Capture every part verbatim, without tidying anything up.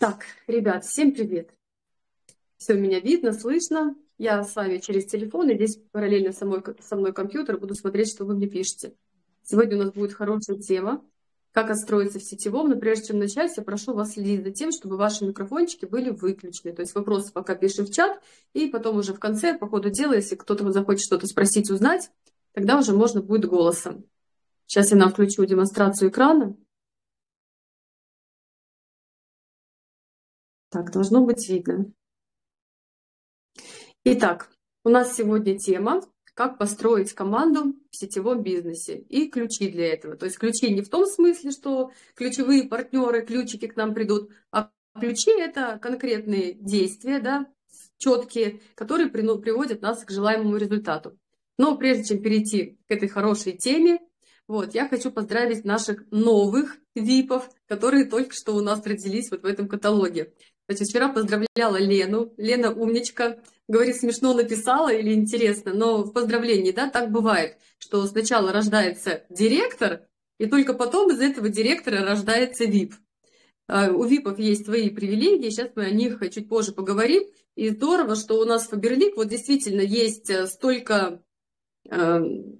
Так, ребят, всем привет. Все, меня видно, слышно. Я с вами через телефон, и здесь параллельно со мной, со мной компьютер, буду смотреть, что вы мне пишете. Сегодня у нас будет хорошая тема, как отстроиться в сетевом, но прежде чем начать, я прошу вас следить за тем, чтобы ваши микрофончики были выключены. То есть вопросы пока пишем в чат, и потом уже в конце, по ходу дела, если кто-то захочет что-то спросить, узнать, тогда уже можно будет голосом. Сейчас я нам включу демонстрацию экрана. Так, должно быть видно. Итак, у нас сегодня тема «Как построить команду в сетевом бизнесе» и ключи для этого. То есть ключи не в том смысле, что ключевые партнеры, ключики к нам придут, а ключи – это конкретные действия, да, четкие, которые приводят нас к желаемому результату. Но прежде чем перейти к этой хорошей теме, вот, я хочу поздравить наших новых випов, которые только что у нас родились вот в этом каталоге. Значит, вчера поздравляла Лену. Лена умничка. Говорит, смешно написала или интересно, но в поздравлении, да, так бывает, что сначала рождается директор, и только потом из этого директора рождается вип. У випов есть свои привилегии, сейчас мы о них чуть позже поговорим. И здорово, что у нас в Faberlic вот действительно есть столько э,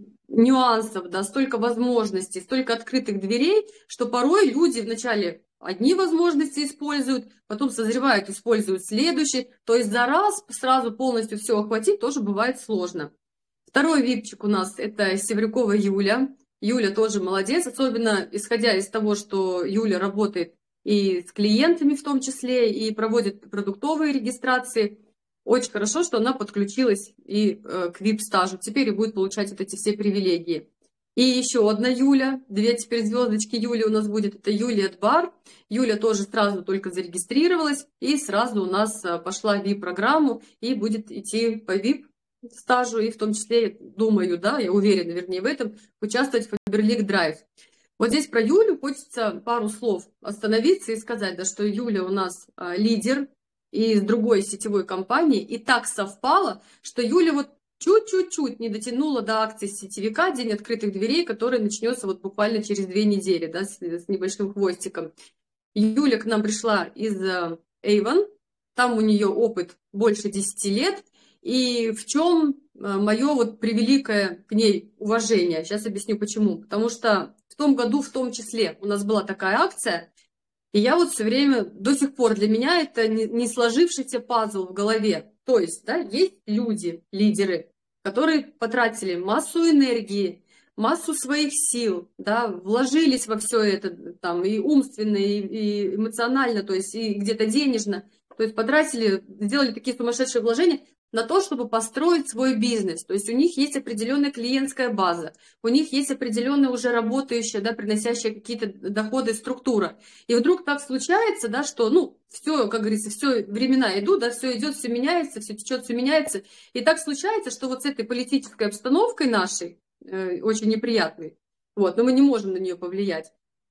нюансов, да, столько возможностей, столько открытых дверей, что порой люди вначале одни возможности используют, потом созревают, используют следующие. То есть за раз сразу полностью все охватить тоже бывает сложно. Второй випчик у нас это Севрюкова Юля. Юля тоже молодец, особенно исходя из того, что Юля работает и с клиентами в том числе, и проводит продуктовые регистрации. Очень хорошо, что она подключилась и к вип-стажу. Теперь и будет получать вот эти все привилегии. И еще одна Юля, две теперь звездочки Юли у нас будет, это Юлия Дбар. Юля тоже сразу только зарегистрировалась и сразу у нас пошла в вип-программу и будет идти по вип-стажу, и в том числе, думаю, да, я уверена, вернее, в этом, участвовать в Faberlic Drive. Вот здесь про Юлю хочется пару слов остановиться и сказать, да, что Юля у нас а, лидер из другой сетевой компании, и так совпало, что Юля вот чуть-чуть не дотянула до акции сетевика «День открытых дверей», который начнется вот буквально через две недели, да, с, с небольшим хвостиком. Юля к нам пришла из Avon, там у нее опыт больше десяти лет, и в чем мое вот превеликое к ней уважение. Сейчас объясню почему. Потому что в том году в том числе у нас была такая акция, и я вот все время, до сих пор для меня это не сложившийся пазл в голове. То есть, да, есть люди, лидеры, которые потратили массу энергии, массу своих сил, да, вложились во все это, там, и умственно, и, и эмоционально, то есть, и где-то денежно, то есть, потратили, сделали такие сумасшедшие вложения на то, чтобы построить свой бизнес. То есть, у них есть определенная клиентская база, у них есть определенная уже работающая, да, приносящая какие-то доходы структура. И вдруг так случается, да, что, ну, все, как говорится, все времена идут, да, все идет, все меняется, все течет, все меняется. И так случается, что вот с этой политической обстановкой нашей, э, очень неприятной, вот, но мы не можем на нее повлиять,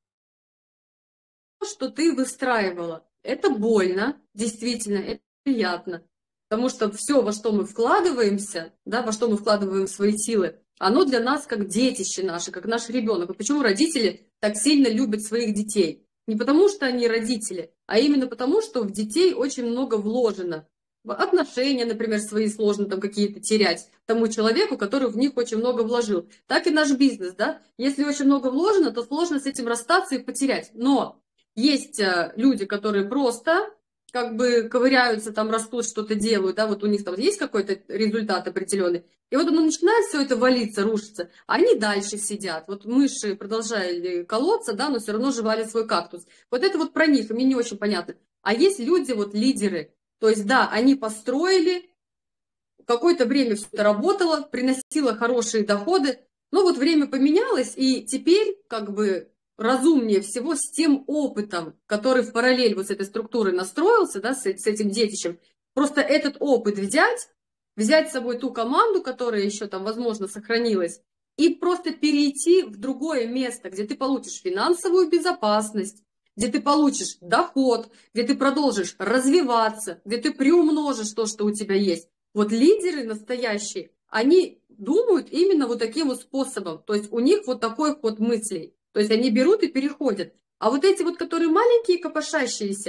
что ты выстраивала. Это больно, действительно, это приятно. Потому что все, во что мы вкладываемся, да, во что мы вкладываем свои силы, оно для нас как детище наше, как наш ребенок. Вот почему родители так сильно любят своих детей? Не потому, что они родители, а именно потому, что в детей очень много вложено. Отношения, например, свои сложно там какие-то терять тому человеку, который в них очень много вложил. Так и наш бизнес, да. Если очень много вложено, то сложно с этим расстаться и потерять. Но есть люди, которые просто как бы ковыряются, там растут, что-то делают, да, вот у них там есть какой-то результат определенный, и вот оно начинает все это валиться, рушиться, а они дальше сидят. Вот мыши продолжали колоться, да, но все равно жевали свой кактус. Вот это вот про них, и мне не очень понятно. А есть люди, вот лидеры, то есть, да, они построили, какое-то время все это работало, приносило хорошие доходы, но вот время поменялось, и теперь как бы разумнее всего с тем опытом, который в параллель вот с этой структурой настроился, да, с, с этим детищем, просто этот опыт взять, взять с собой ту команду, которая еще там, возможно, сохранилась, и просто перейти в другое место, где ты получишь финансовую безопасность, где ты получишь доход, где ты продолжишь развиваться, где ты приумножишь то, что у тебя есть. Вот лидеры настоящие, они думают именно вот таким вот способом, то есть у них вот такой ход мыслей. То есть они берут и переходят. А вот эти вот, которые маленькие, копошащиеся,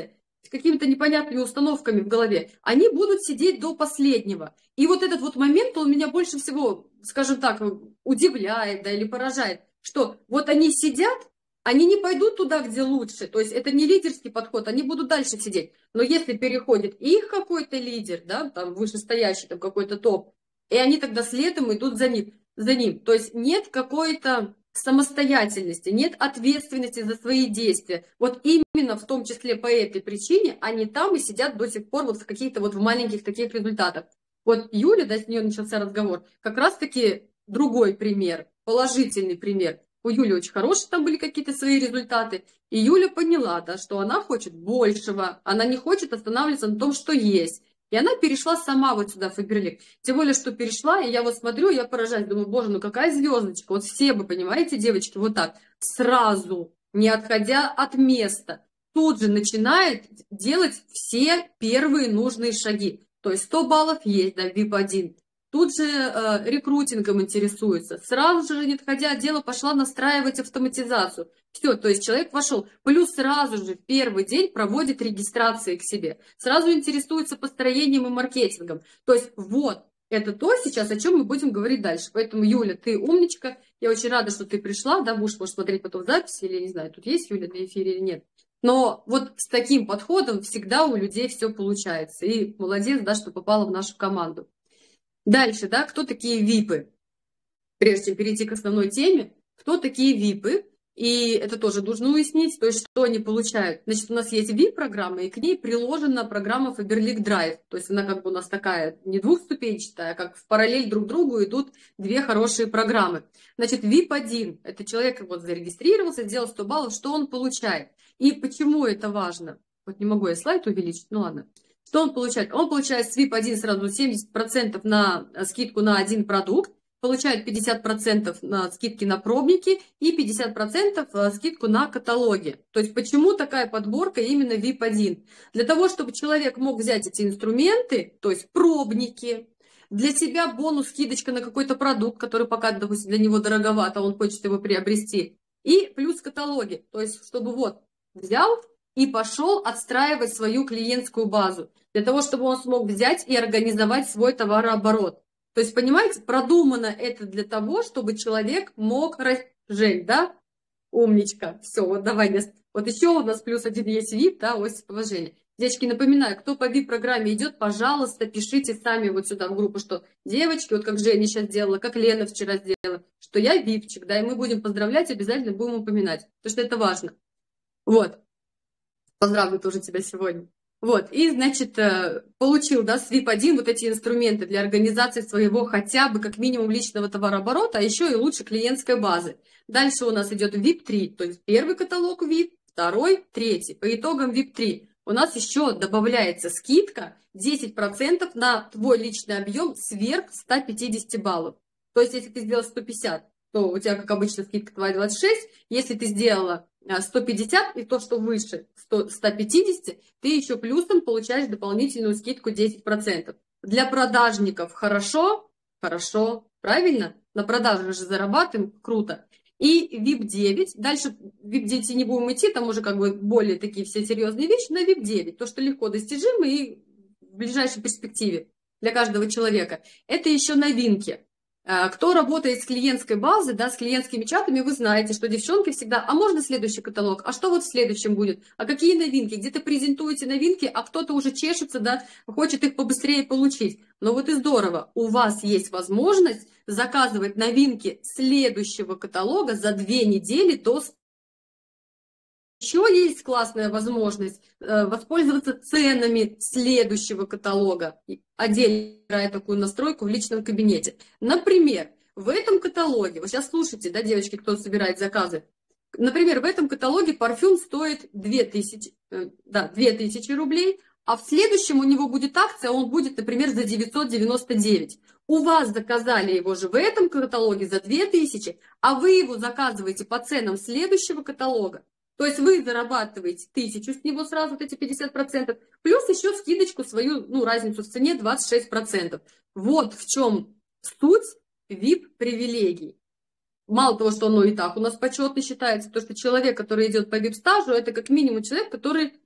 с какими-то непонятными установками в голове, они будут сидеть до последнего. И вот этот вот момент, он меня больше всего, скажем так, удивляет, да, или поражает, что вот они сидят, они не пойдут туда, где лучше, то есть это не лидерский подход, они будут дальше сидеть. Но если переходит их какой-то лидер, да, там вышестоящий, там какой-то топ, и они тогда следом идут за ним, за ним. То есть нет какой-то самостоятельности, нет ответственности за свои действия. Вот именно в том числе по этой причине они там и сидят до сих пор вот в каких-то вот в маленьких таких результатах. Вот Юля, да, с нее начался разговор, как раз-таки другой пример, положительный пример. У Юли очень хорошие там были какие-то свои результаты. И Юля поняла, да, что она хочет большего, она не хочет останавливаться на том, что есть. И она перешла сама вот сюда, в Фаберлик. Тем более, что перешла, и я вот смотрю, я поражаюсь, думаю, боже, ну какая звездочка. Вот все вы, понимаете, девочки, вот так, сразу, не отходя от места, тут же начинает делать все первые нужные шаги. То есть сто баллов есть, да, ви ай пи один. Тут же э, рекрутингом интересуется. Сразу же, не отходя от дела, пошла настраивать автоматизацию. Все, то есть человек вошел. Плюс сразу же в первый день проводит регистрации к себе. Сразу интересуется построением и маркетингом. То есть вот, это то сейчас, о чем мы будем говорить дальше. Поэтому, Юля, ты умничка. Я очень рада, что ты пришла. Да, будешь, можешь смотреть потом запись, или, не знаю, тут есть Юля на эфире или нет. Но вот с таким подходом всегда у людей все получается. И молодец, да, что попала в нашу команду. Дальше, да, кто такие випы? Прежде чем перейти к основной теме, кто такие випы? И это тоже нужно уяснить, то есть что они получают. Значит, у нас есть ви ай пи-программа, и к ней приложена программа Faberlic Drive. То есть она как бы у нас такая не двухступенчатая, а как в параллель друг другу идут две хорошие программы. Значит, ви ай пи один, это человек вот зарегистрировался, сделал сто баллов, что он получает? И почему это важно? Вот не могу я слайд увеличить, ну ладно. Что он получает? Он получает с ви ай пи один сразу семьдесят процентов на скидку на один продукт, получает пятьдесят процентов на скидки на пробники и пятьдесят процентов скидку на каталоги. То есть почему такая подборка именно ви ай пи один? Для того, чтобы человек мог взять эти инструменты, то есть пробники, для себя бонус, скидочка на какой-то продукт, который пока, допустим, для него дороговато, он хочет его приобрести, и плюс каталоги. То есть чтобы вот взял и пошел отстраивать свою клиентскую базу, для того, чтобы он смог взять и организовать свой товарооборот. То есть, понимаете, продумано это для того, чтобы человек мог... Жень, да? Умничка. Все, вот давай. Вот еще у нас плюс один есть ви ай пи, да, ось положения. Девочки, напоминаю, кто по ви ай пи-программе идет, пожалуйста, пишите сами вот сюда в группу, что девочки, вот как Женя сейчас сделала, как Лена вчера сделала, что я випчик, да, и мы будем поздравлять, обязательно будем упоминать, потому что это важно. Вот. Поздравлю тоже тебя сегодня. Вот, и, значит, получил, да, с ви ай пи один вот эти инструменты для организации своего хотя бы как минимум личного товарооборота, а еще и лучше клиентской базы. Дальше у нас идет ви ай пи три, то есть первый каталог ви ай пи, второй, третий. По итогам ви ай пи три у нас еще добавляется скидка десять процентов на твой личный объем сверх ста пятидесяти баллов. То есть, если ты сделал сто пятьдесят, то у тебя, как обычно, скидка твоя двадцать шесть. Если ты сделала сто пятьдесят и то, что выше ста пятидесяти, ты еще плюсом получаешь дополнительную скидку десять процентов. Для продажников хорошо, хорошо, правильно? На продаже же зарабатываем, круто. И ви ай пи девять, дальше ви ай пи девять не будем идти, там уже как бы более такие все серьезные вещи, на ви ай пи девять, то, что легко достижимо и в ближайшей перспективе для каждого человека. Это еще новинки. Кто работает с клиентской базой, да, с клиентскими чатами, вы знаете, что девчонки всегда, а можно следующий каталог, а что вот в следующем будет, а какие новинки, где-то презентуете новинки, а кто-то уже чешется, да, хочет их побыстрее получить. Но вот и здорово, у вас есть возможность заказывать новинки следующего каталога за две недели до... Еще есть классная возможность воспользоваться ценами следующего каталога, отдельно играя такую настройку в личном кабинете. Например, в этом каталоге, вот сейчас слушайте, да, девочки, кто собирает заказы, например, в этом каталоге парфюм стоит две тысячи, да, две тысячи рублей, а в следующем у него будет акция, он будет, например, за девятьсот девяносто девять. У вас заказали его же в этом каталоге за две тысячи, а вы его заказываете по ценам следующего каталога. То есть вы зарабатываете тысячу с него сразу, вот эти пятьдесят процентов, плюс еще скидочку свою, ну, разницу в цене двадцать шесть процентов. Вот в чем суть ви ай пи-привилегий. Мало того, что оно и так у нас почетно считается, то, что человек, который идет по ви ай пи-стажу, это как минимум человек, который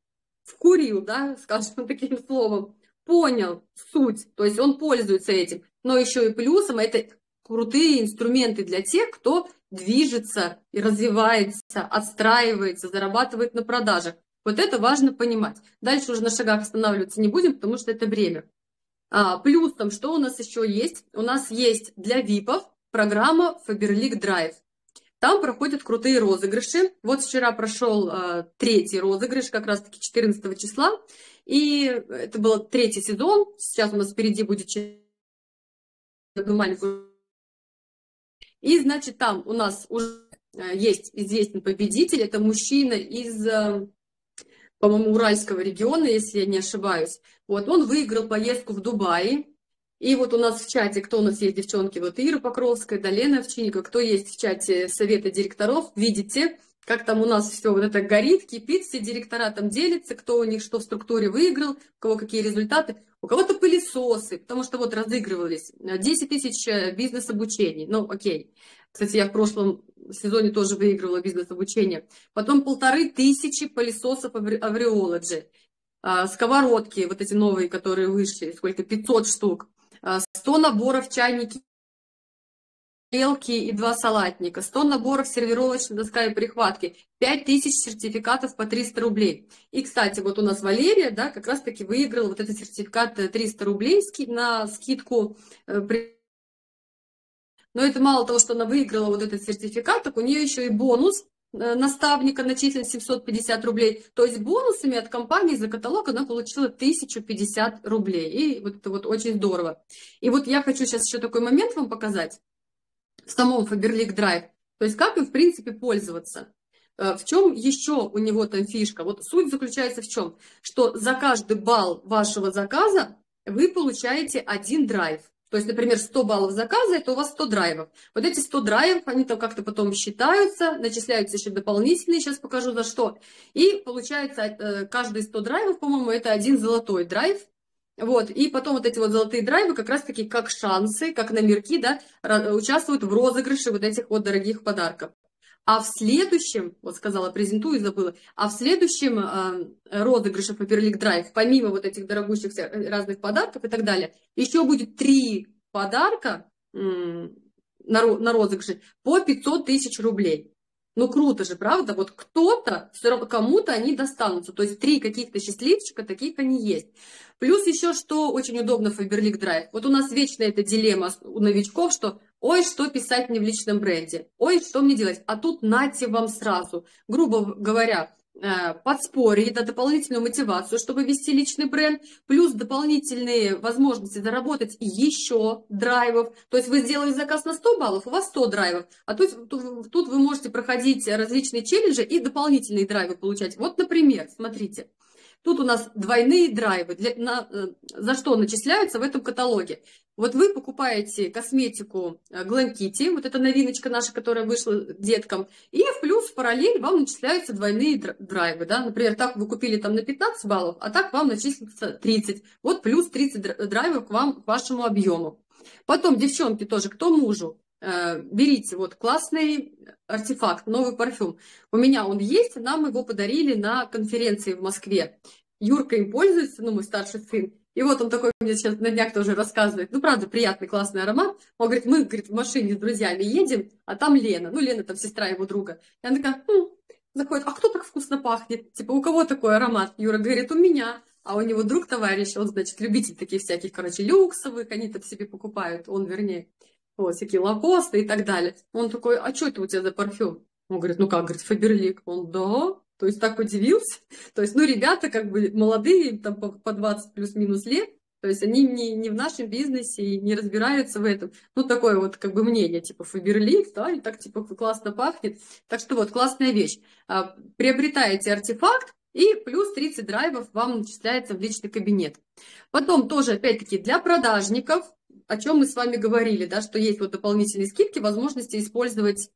вкурил, да, скажем таким словом, понял суть, то есть он пользуется этим. Но еще и плюсом это крутые инструменты для тех, кто движется и развивается, отстраивается, зарабатывает на продажах. Вот это важно понимать. Дальше уже на шагах останавливаться не будем, потому что это время. А, плюсом, что у нас еще есть? У нас есть для випов программа Faberlic Drive. Там проходят крутые розыгрыши. Вот вчера прошел а, третий розыгрыш, как раз-таки четырнадцатого числа. И это был третий сезон. Сейчас у нас впереди будет одну маленькую. И, значит, там у нас уже есть известный победитель. Это мужчина из, по-моему, Уральского региона, если я не ошибаюсь. Вот, он выиграл поездку в Дубае. И вот у нас в чате, кто у нас есть, девчонки, вот Ира Покровская, да, Лена Овчинникова, кто есть в чате совета директоров, видите, как там у нас все вот это горит, кипит, все директора там делятся, кто у них что в структуре выиграл, у кого какие результаты. У кого-то пылесосы, потому что вот разыгрывались десять тысяч бизнес-обучений, ну окей. Кстати, я в прошлом сезоне тоже выигрывала бизнес-обучение. Потом полторы тысячи пылесосов Avriology. Сковородки, вот эти новые, которые вышли, сколько, пятьсот штук. сто наборов чайники, тарелки и два салатника, сто наборов сервировочной доска и прихватки, пять тысяч сертификатов по триста рублей. И, кстати, вот у нас Валерия, да, как раз-таки выиграла вот этот сертификат триста рублей на скидку. Но это мало того, что она выиграла вот этот сертификат, так у нее еще и бонус наставника начислен семьсот пятьдесят рублей. То есть бонусами от компании за каталог она получила тысячу пятьдесят рублей. И вот это вот очень здорово. И вот я хочу сейчас еще такой момент вам показать в самом Faberlic Drive. То есть как им в принципе пользоваться. В чем еще у него там фишка? Вот суть заключается в чем? Что за каждый балл вашего заказа вы получаете один драйв. То есть, например, сто баллов заказа, это у вас сто драйвов. Вот эти сто драйвов, они там как-то потом считаются, начисляются еще дополнительные, сейчас покажу за что. И получается, каждые сто драйвов, по-моему, это один золотой драйв. Вот, и потом вот эти вот золотые драйвы как раз-таки как шансы, как номерки, да, участвуют в розыгрыше вот этих вот дорогих подарков. А в следующем, вот сказала, презентую, забыла, а в следующем э, розыгрыше Faberlic Drive, помимо вот этих дорогущих разных подарков и так далее, еще будет три подарка э, на, на розыгрыше по пятьсот тысяч рублей. Ну круто же, правда? Вот кто-то, все равно кому-то они достанутся. То есть три каких-то счастливчика, таких они есть. Плюс еще, что очень удобно в Faberlic Drive. Вот у нас вечно эта дилемма у новичков, что ой, что писать мне в личном бренде, ой, что мне делать. А тут нате вам сразу, грубо говоря, подспорье, да, дополнительную мотивацию, чтобы вести личный бренд, плюс дополнительные возможности заработать еще драйвов. То есть вы сделали заказ на сто баллов, у вас сто драйвов, а тут, тут, тут вы можете проходить различные челленджи и дополнительные драйвы получать. Вот, например, смотрите. Тут у нас двойные драйвы, для, на, за что начисляются в этом каталоге. Вот вы покупаете косметику Glam Kitty, вот эта новиночка наша, которая вышла деткам, и в плюс в параллель вам начисляются двойные драйвы. Да? Например, так вы купили там на пятнадцать баллов, а так вам начислится тридцать. Вот плюс тридцать драйвов к вам, к вашему объему. Потом, девчонки тоже, кто мужу? Берите вот классный артефакт, новый парфюм. У меня он есть, нам его подарили на конференции в Москве. Юрка им пользуется, ну, мой старший сын. И вот он такой мне сейчас на днях тоже рассказывает. Ну, правда, приятный, классный аромат. Он говорит, мы, говорит, в машине с друзьями едем, а там Лена. Ну, Лена там сестра его друга. И она такая, хм, заходит, а кто так вкусно пахнет? Типа, у кого такой аромат? Юра говорит, у меня. А у него друг, товарищ, он, значит, любитель таких всяких, короче, люксовых, они там себе покупают, он, вернее. Вот, всякие лакосты и так далее. Он такой, а что это у тебя за парфюм? Он говорит, ну как, говорит, Faberlic. Он, да. То есть так удивился. То есть, ну, ребята как бы молодые, там по двадцать плюс-минус лет, то есть они не, не в нашем бизнесе и не разбираются в этом. Ну, такое вот как бы мнение, типа Faberlic, да, и так типа классно пахнет. Так что вот, классная вещь. Приобретаете артефакт, и плюс тридцать драйвов вам начисляется в личный кабинет. Потом тоже, опять-таки, для продажников, о чем мы с вами говорили, да, что есть вот дополнительные скидки, возможности использовать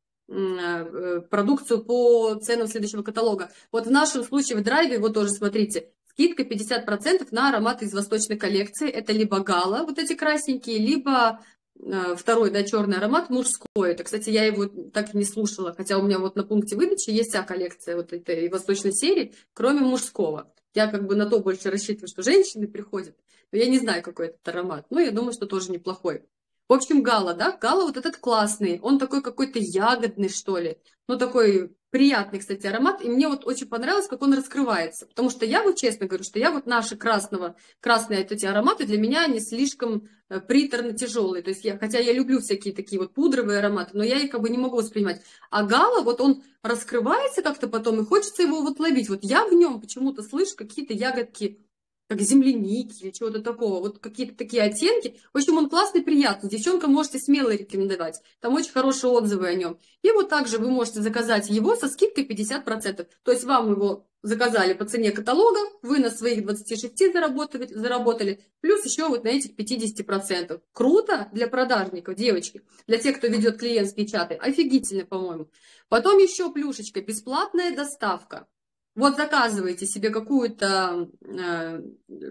продукцию по ценам следующего каталога. Вот в нашем случае в драйве, вот тоже смотрите, скидка пятьдесят процентов на ароматы из восточной коллекции. Это либо гала, вот эти красненькие, либо второй, да, черный аромат мужской. Это, кстати, я его так и не слушала, хотя у меня вот на пункте выдачи есть вся коллекция вот этой восточной серии, кроме мужского. Я как бы на то больше рассчитываю, что женщины приходят. Но я не знаю, какой этот аромат. Но я думаю, что тоже неплохой. В общем, гала, да, гала вот этот классный. Он такой какой-то ягодный, что ли. Ну, такой приятный, кстати, аромат. И мне вот очень понравилось, как он раскрывается. Потому что я вот честно говорю, что я вот наши красного, красные вот эти ароматы, для меня они слишком приторно тяжелые. То есть я, хотя я люблю всякие такие вот пудровые ароматы, но я их как бы не могу воспринимать. А гала, вот он раскрывается как-то потом, и хочется его вот ловить. Вот я в нем почему-то слышу какие-то ягодки, как земляники или чего-то такого, вот какие-то такие оттенки. В общем, он классный, приятный. Девчонкам можете смело рекомендовать. Там очень хорошие отзывы о нем. И вот также вы можете заказать его со скидкой пятьдесят процентов. То есть вам его заказали по цене каталога, вы на своих двадцати шести заработали, заработали, плюс еще вот на этих пятьдесят процентов. Круто для продажников, девочки. Для тех, кто ведет клиентские чаты. Офигительно, по-моему. Потом еще плюшечка, бесплатная доставка. Вот заказываете себе какую-то э,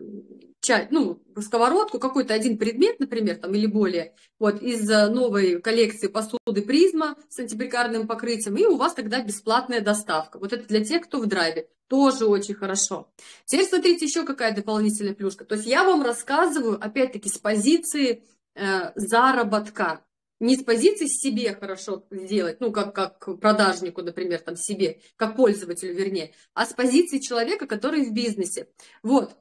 чай, ну, сковородку, какой-то один предмет, например, там, или более, вот, из новой коллекции посуды Призма с антипригарным покрытием, и у вас тогда бесплатная доставка. Вот это для тех, кто в драйве. Тоже очень хорошо. Теперь смотрите, еще какая дополнительная плюшка. То есть я вам рассказываю, опять-таки, с позиции э, заработка. Не с позиции себе хорошо сделать, ну, как, как продажнику, например, там, себе, как пользователю, вернее, а с позиции человека, который в бизнесе. Вот.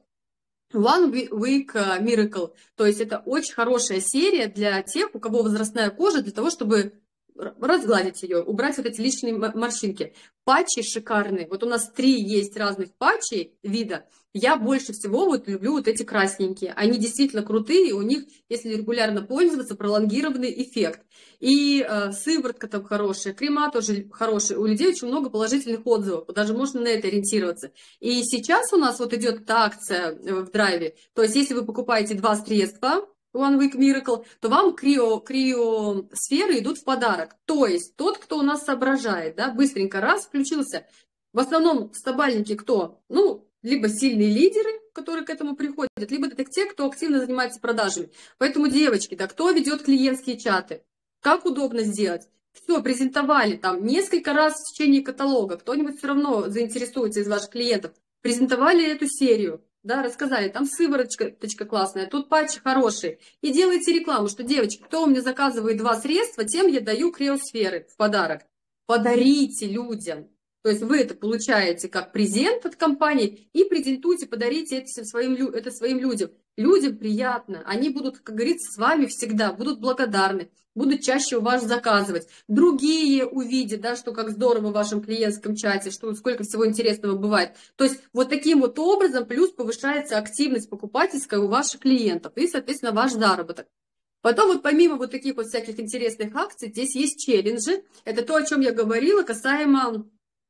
One Week Miracle. То есть это очень хорошая серия для тех, у кого возрастная кожа, для того, чтобы разгладить ее, убрать вот эти лишние морщинки. Патчи шикарные. Вот у нас три есть разных патчей вида. Я больше всего вот люблю вот эти красненькие. Они действительно крутые, у них, если регулярно пользоваться, пролонгированный эффект. И э, сыворотка там хорошая, крема тоже хорошие. У людей очень много положительных отзывов, даже можно на это ориентироваться. И сейчас у нас вот идет та акция в драйве. То есть если вы покупаете два средства, One Week Miracle, то вам крио, криосферы идут в подарок. То есть тот, кто у нас соображает, да, быстренько раз включился. В основном стабальники кто? Ну, либо сильные лидеры, которые к этому приходят, либо это те, кто активно занимается продажами. Поэтому, девочки, да, кто ведет клиентские чаты? Как удобно сделать? Все, презентовали там несколько раз в течение каталога. Кто-нибудь все равно заинтересуется из ваших клиентов. Презентовали эту серию. Да, рассказали, там сывороточка точка классная, тут патчи хорошие. И делайте рекламу, что, девочки, кто у меня заказывает два средства, тем я даю криосферы в подарок. Подарите людям. То есть вы это получаете как презент от компании и презентуйте, подарите это своим, это своим людям. Людям приятно, они будут, как говорится, с вами всегда, будут благодарны, будут чаще у вас заказывать. Другие увидят, да, что как здорово в вашем клиентском чате, что сколько всего интересного бывает. То есть вот таким вот образом плюс повышается активность покупательская у ваших клиентов и, соответственно, ваш заработок. Потом вот помимо вот таких вот всяких интересных акций, здесь есть челленджи. Это то, о чем я говорила касаемо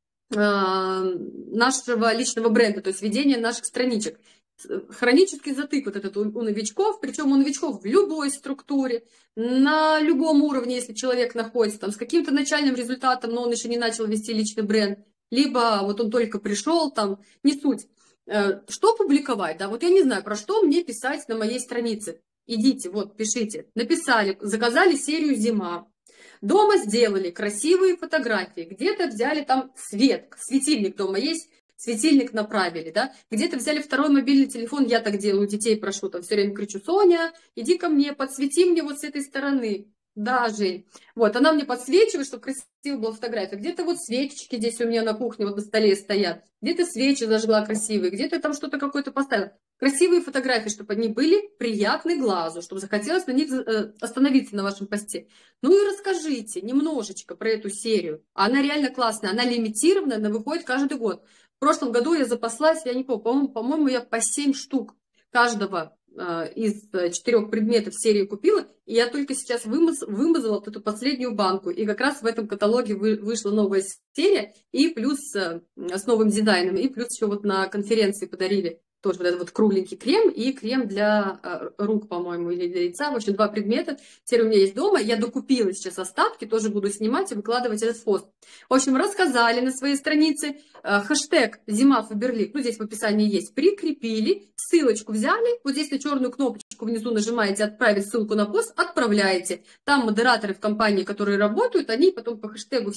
нашего личного бренда, то есть ведения наших страничек. Хронический затык вот этот у, у новичков, причем у новичков в любой структуре, на любом уровне, если человек находится там с каким-то начальным результатом, но он еще не начал вести личный бренд, либо вот он только пришел, там, не суть. Что публиковать, да, вот я не знаю, про что мне писать на моей странице. Идите, вот, пишите. Написали, заказали серию «Зима». Дома сделали красивые фотографии, где-то взяли там свет, светильник дома есть, светильник направили, да, где-то взяли второй мобильный телефон, я так делаю, детей прошу, там все время кричу: Соня, иди ко мне, подсвети мне вот с этой стороны. Да, Жень. Вот, она мне подсвечивает, чтобы красиво была фотография. Где-то вот свечечки здесь у меня на кухне вот на столе стоят. Где-то свечи зажгла красивые, где-то там что-то какое-то поставила. Красивые фотографии, чтобы они были приятны глазу, чтобы захотелось на них остановиться на вашем посте. Ну и расскажите немножечко про эту серию. Она реально классная, она лимитированная, она выходит каждый год. В прошлом году я запаслась, я не помню, по-моему, по-моему, я по семь штук каждого из четырех предметов серии купила, и я только сейчас вымаз, вымазала вот эту последнюю банку, и как раз в этом каталоге вы, вышла новая серия, и плюс с новым дизайном, и плюс еще вот на конференции подарили тоже вот этот вот кругленький крем и крем для рук, по-моему, или для лица. В общем, два предмета. Теперь у меня есть дома. Я докупила сейчас остатки, тоже буду снимать и выкладывать этот пост. В общем, рассказали на своей странице. Хэштег «Зима Фаберлик», ну, здесь в описании есть, прикрепили, ссылочку взяли, вот здесь на черную кнопочку внизу нажимаете «Отправить ссылку на пост», отправляете. Там модераторы в компании, которые работают, они потом по хэштегу все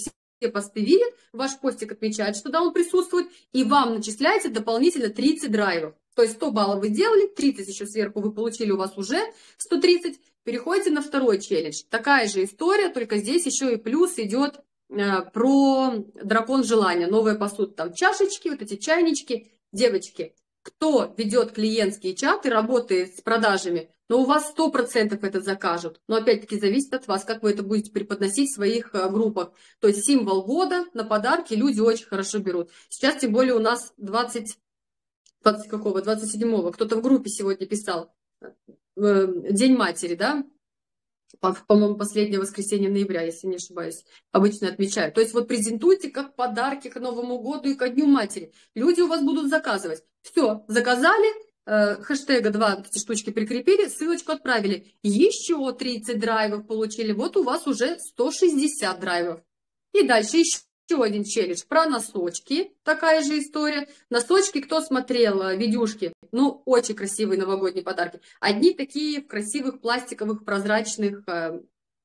посты видят, ваш постик отмечает, что да, он присутствует, и вам начисляется дополнительно тридцать драйвов. То есть сто баллов вы сделали, тридцать еще сверху вы получили, у вас уже сто тридцать. Переходите на второй челлендж. Такая же история, только здесь еще и плюс идет э, про дракон желания. Новая посуда, там чашечки, вот эти чайнички. Девочки, кто ведет клиентские чаты, работает с продажами, но у вас сто процентов это закажут. Но опять-таки зависит от вас, как вы это будете преподносить в своих э, группах. То есть символ года на подарки люди очень хорошо берут. Сейчас тем более у нас двадцать, двадцать какого, двадцать седьмого, кто-то в группе сегодня писал, День матери, да, по-моему, последнее воскресенье ноября, если не ошибаюсь, обычно отмечают. То есть вот презентуйте как подарки к Новому году и ко Дню матери. Люди у вас будут заказывать. Все, заказали, э, хэштега два эти штучки прикрепили, ссылочку отправили. Еще тридцать драйвов получили. Вот у вас уже сто шестьдесят драйвов. И дальше еще. Еще один челлендж про носочки, такая же история. Носочки, кто смотрел видюшки, ну, очень красивые новогодние подарки. Одни такие в красивых пластиковых прозрачных э,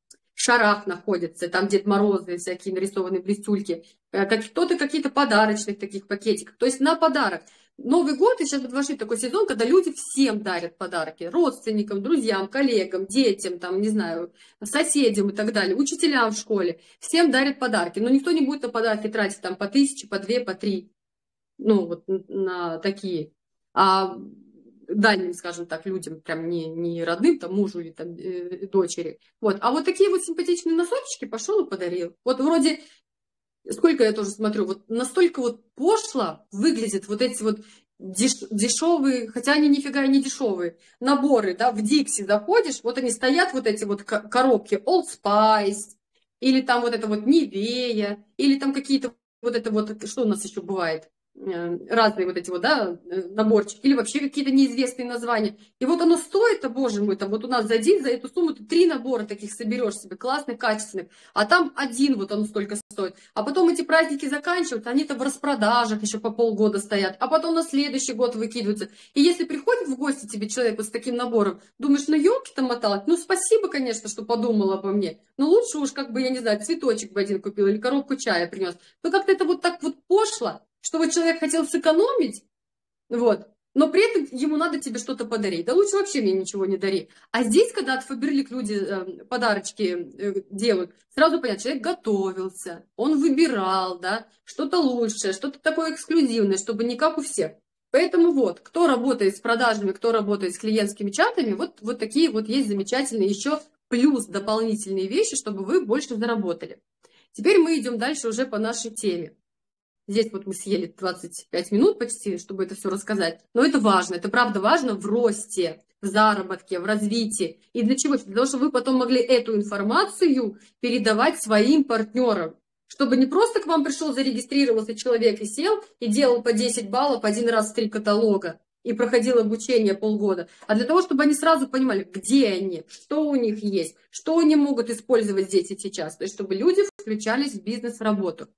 шарах находятся, там Дед Морозы, всякие нарисованные блестюльки. Э, как, кто-то какие-то подарочных таких пакетиков. То есть на подарок. Новый год, и сейчас будет вошли такой сезон, когда люди всем дарят подарки. Родственникам, друзьям, коллегам, детям, там, не знаю, соседям и так далее, учителям в школе. Всем дарят подарки. Но никто не будет на подарки тратить там по тысяче, по две, по три. Ну, вот на такие. А дальним, скажем так, людям, прям не, не родным, там, мужу или там, э, дочери. Вот. А вот такие вот симпатичные носочки пошел и подарил. Вот вроде... Сколько я тоже смотрю, вот настолько вот пошло выглядят вот эти вот деш, дешевые, хотя они нифига не дешевые, наборы, да, в Дикси заходишь, вот они стоят, вот эти вот коробки Old Spice, или там вот это вот Nivea, или там какие-то вот это вот, что у нас еще бывает, разные вот эти вот, да, наборчики, или вообще какие-то неизвестные названия. И вот оно стоит, а, боже мой, там вот у нас за день, за эту сумму ты три набора таких соберешь себе, классных, качественных, а там один вот он столько стоит. А потом эти праздники заканчиваются, они там в распродажах еще по полгода стоят, а потом на следующий год выкидываются. И если приходит в гости тебе человек вот с таким набором, думаешь, ну елки-то моталась, ну спасибо, конечно, что подумала обо мне, но лучше уж, как бы, я не знаю, цветочек бы один купил или коробку чая принес. Но как-то это вот так вот пошло, что вот человек хотел сэкономить, вот, но при этом ему надо тебе что-то подарить. Да лучше вообще мне ничего не дари. А здесь, когда от Фаберлик люди э, подарочки э, делают, сразу понятно, человек готовился, он выбирал, да, что-то лучшее, что-то такое эксклюзивное, чтобы не как у всех. Поэтому вот, кто работает с продажами, кто работает с клиентскими чатами, вот, вот такие вот есть замечательные еще плюс дополнительные вещи, чтобы вы больше заработали. Теперь мы идем дальше уже по нашей теме. Здесь вот мы съели двадцать пять минут почти, чтобы это все рассказать. Но это важно, это правда важно в росте, в заработке, в развитии. И для чего? Для того, чтобы вы потом могли эту информацию передавать своим партнерам. Чтобы не просто к вам пришел, зарегистрировался человек и сел, и делал по десять баллов один раз в три каталога, и проходил обучение полгода, а для того, чтобы они сразу понимали, где они, что у них есть, что они могут использовать здесь и сейчас. То есть, чтобы люди включались в бизнес, в работу.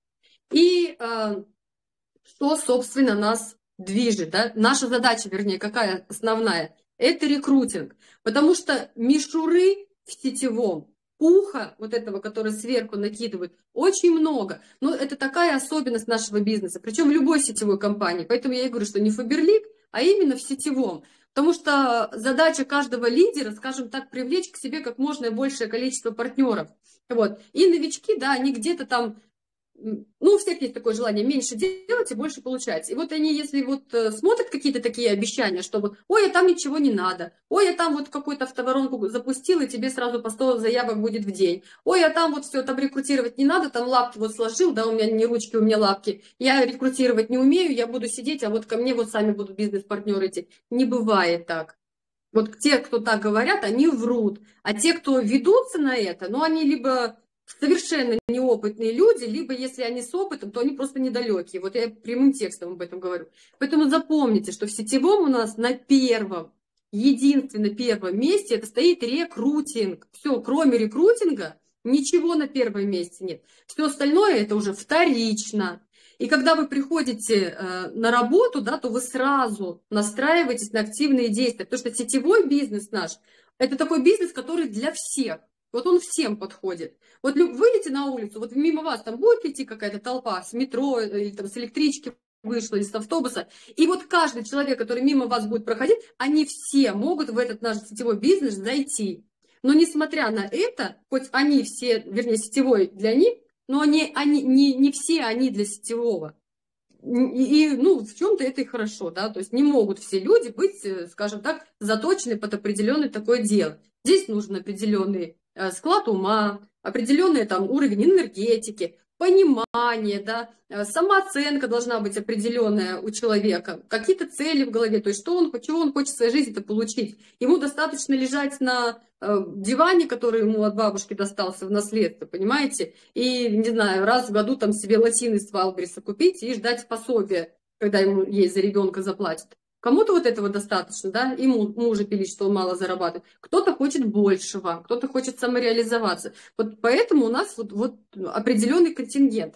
И э, что, собственно, нас движет, да? Наша задача, вернее, какая основная? Это рекрутинг. Потому что мишуры в сетевом, пуха вот этого, который сверху накидывают, очень много. Но это такая особенность нашего бизнеса, причем в любой сетевой компании. Поэтому я и говорю, что не Фаберлик, а именно в сетевом. Потому что задача каждого лидера, скажем так, привлечь к себе как можно большее количество партнеров. Вот. И новички, да, они где-то там... Ну, у всех есть такое желание меньше делать и больше получать. И вот они, если вот смотрят какие-то такие обещания, что вот, ой, а там ничего не надо, ой, я там вот какую-то автоворонку запустил, и тебе сразу по сто заявок будет в день, ой, а там вот все, там рекрутировать не надо, там лапки вот сложил, да, у меня не ручки, у меня лапки, я рекрутировать не умею, я буду сидеть, а вот ко мне вот сами будут бизнес-партнеры идти. Не бывает так. Вот те, кто так говорят, они врут. А те, кто ведутся на это, ну, они либо... совершенно неопытные люди, либо если они с опытом, то они просто недалекие. Вот я прямым текстом об этом говорю. Поэтому запомните, что в сетевом у нас на первом, единственно первом месте это стоит рекрутинг. Все, кроме рекрутинга, ничего на первом месте нет. Все остальное это уже вторично. И когда вы приходите э, на работу, да, то вы сразу настраиваетесь на активные действия. Потому что сетевой бизнес наш, это такой бизнес, который для всех. Вот он всем подходит. Вот выйдете на улицу, вот мимо вас там будет идти какая-то толпа с метро или там с электрички вышла, или с автобуса, и вот каждый человек, который мимо вас будет проходить, они все могут в этот наш сетевой бизнес зайти. Но несмотря на это, хоть они все, вернее, сетевой для них, но они, они, не, не все они для сетевого. И, и ну, в чем-то это и хорошо, да, то есть не могут все люди быть, скажем так, заточены под определенное такое дело. Здесь нужен определенный склад ума, определенный там уровень энергетики, понимание, да, самооценка должна быть определенная у человека, какие-то цели в голове, то есть что он, чего он хочет в своей жизни-то получить. Ему достаточно лежать на э, диване, который ему от бабушки достался в наследство, понимаете, и, не знаю, раз в году там себе лосины из Валбриса купить и ждать пособия, когда ему ей за ребенка заплатят. Кому-то вот этого достаточно, да, и мужа пилить, что он мало зарабатывает. Кто-то хочет большего, кто-то хочет самореализоваться. Вот поэтому у нас вот, вот определенный контингент.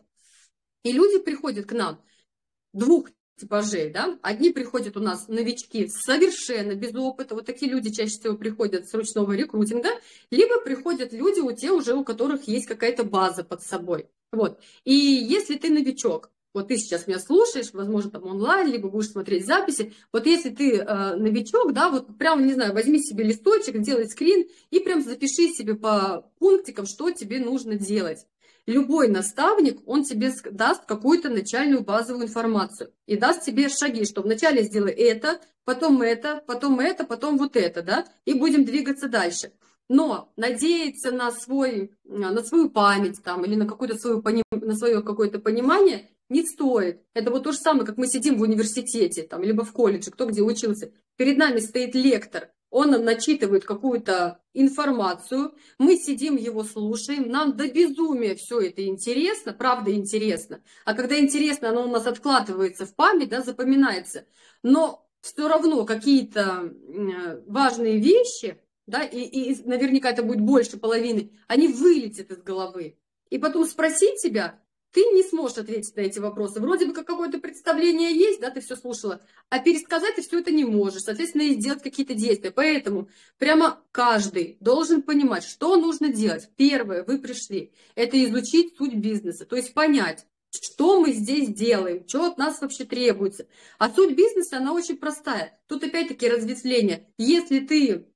И люди приходят к нам двух типажей, да. Одни приходят у нас новички совершенно без опыта. Вот такие люди чаще всего приходят с ручного рекрутинга. Либо приходят люди, у тех уже, у которых есть какая-то база под собой. Вот. И если ты новичок, вот ты сейчас меня слушаешь, возможно, там онлайн, либо будешь смотреть записи. Вот если ты э, новичок, да, вот прям, не знаю, возьми себе листочек, сделай скрин и прям запиши себе по пунктикам, что тебе нужно делать. Любой наставник, он тебе даст какую-то начальную базовую информацию и даст тебе шаги, что вначале сделай это, потом это, потом это, потом вот это, да, и будем двигаться дальше. Но надеяться на, свой, на свою память там, или на, какое-то свое, на свое какое-то понимание не стоит. Это вот то же самое, как мы сидим в университете, там, либо в колледже, кто где учился. Перед нами стоит лектор, он нам начитывает какую-то информацию, мы сидим, его слушаем, нам до безумия все это интересно, правда интересно. А когда интересно, оно у нас откладывается в память, да, запоминается. Но все равно какие-то важные вещи, да, и, и наверняка это будет больше половины, они вылетят из головы. И потом спросить себя, ты не сможешь ответить на эти вопросы. Вроде бы как какое-то представление есть, да, ты все слушала, а пересказать ты все это не можешь, соответственно, и сделать какие-то действия. Поэтому прямо каждый должен понимать, что нужно делать. Первое, вы пришли, это изучить суть бизнеса, то есть понять, что мы здесь делаем, что от нас вообще требуется. А суть бизнеса, она очень простая. Тут опять-таки разветвление. Если ты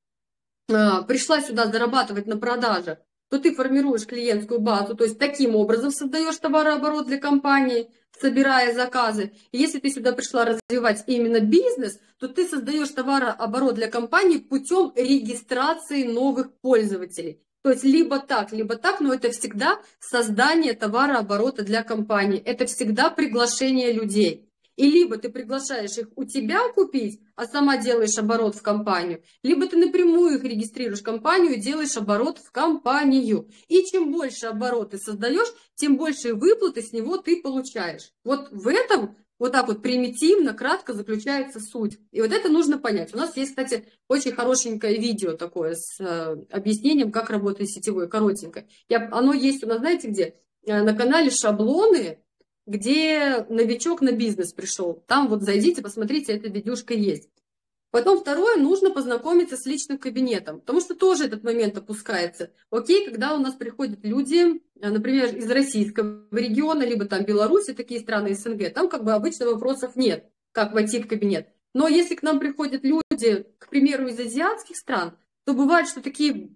а, пришла сюда зарабатывать на продаже, то ты формируешь клиентскую базу, то есть таким образом создаешь товарооборот для компании, собирая заказы. И если ты сюда пришла развивать именно бизнес, то ты создаешь товарооборот для компании путем регистрации новых пользователей. То есть либо так, либо так, но это всегда создание товарооборота для компании. Это всегда приглашение людей. И либо ты приглашаешь их у тебя купить, а сама делаешь оборот в компанию, либо ты напрямую их регистрируешь в компанию и делаешь оборот в компанию. И чем больше оборот ты создаешь, тем больше выплаты с него ты получаешь. Вот в этом, вот так вот примитивно, кратко заключается суть. И вот это нужно понять. У нас есть, кстати, очень хорошенькое видео такое с э, объяснением, как работает сетевой, коротенькое. Я, оно есть у нас, знаете где? Э, на канале «Шаблоны», где новичок на бизнес пришел. Там вот зайдите, посмотрите, эта видюшка есть. Потом второе, нужно познакомиться с личным кабинетом, потому что тоже этот момент опускается. Окей, когда у нас приходят люди, например, из российского региона, либо там Беларуси, такие страны СНГ, там как бы обычно вопросов нет, как войти в кабинет. Но если к нам приходят люди, к примеру, из азиатских стран, то бывает, что такие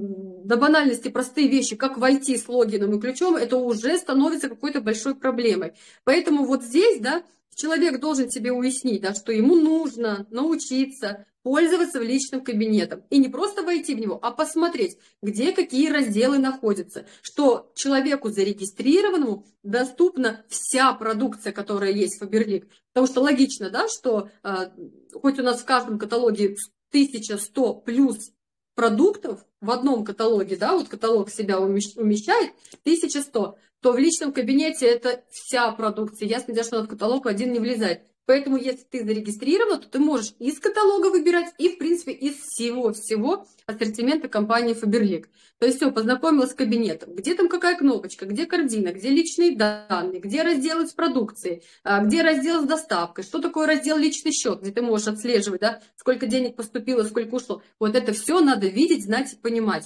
до банальности простые вещи, как войти с логином и ключом, это уже становится какой-то большой проблемой. Поэтому вот здесь, да, человек должен себе уяснить, да, что ему нужно научиться пользоваться личным кабинетом. И не просто войти в него, а посмотреть, где какие разделы находятся. Что человеку зарегистрированному доступна вся продукция, которая есть в Faberlic. Потому что логично, да, что э, хоть у нас в каждом каталоге тысяча сто плюс продуктов в одном каталоге, да, вот каталог себя умещает тысяча сто, то в личном кабинете это вся продукция. Ясно дело, что на каталог один не влезает. Поэтому, если ты зарегистрирован, то ты можешь из каталога выбирать и, в принципе, из всего-всего ассортимента компании Faberlic. То есть все, познакомилась с кабинетом. Где там какая кнопочка, где корзина, где личные данные, где разделы с продукцией, где раздел с доставкой, что такое раздел личный счет, где ты можешь отслеживать, да, сколько денег поступило, сколько ушло. Вот это все надо видеть, знать и понимать.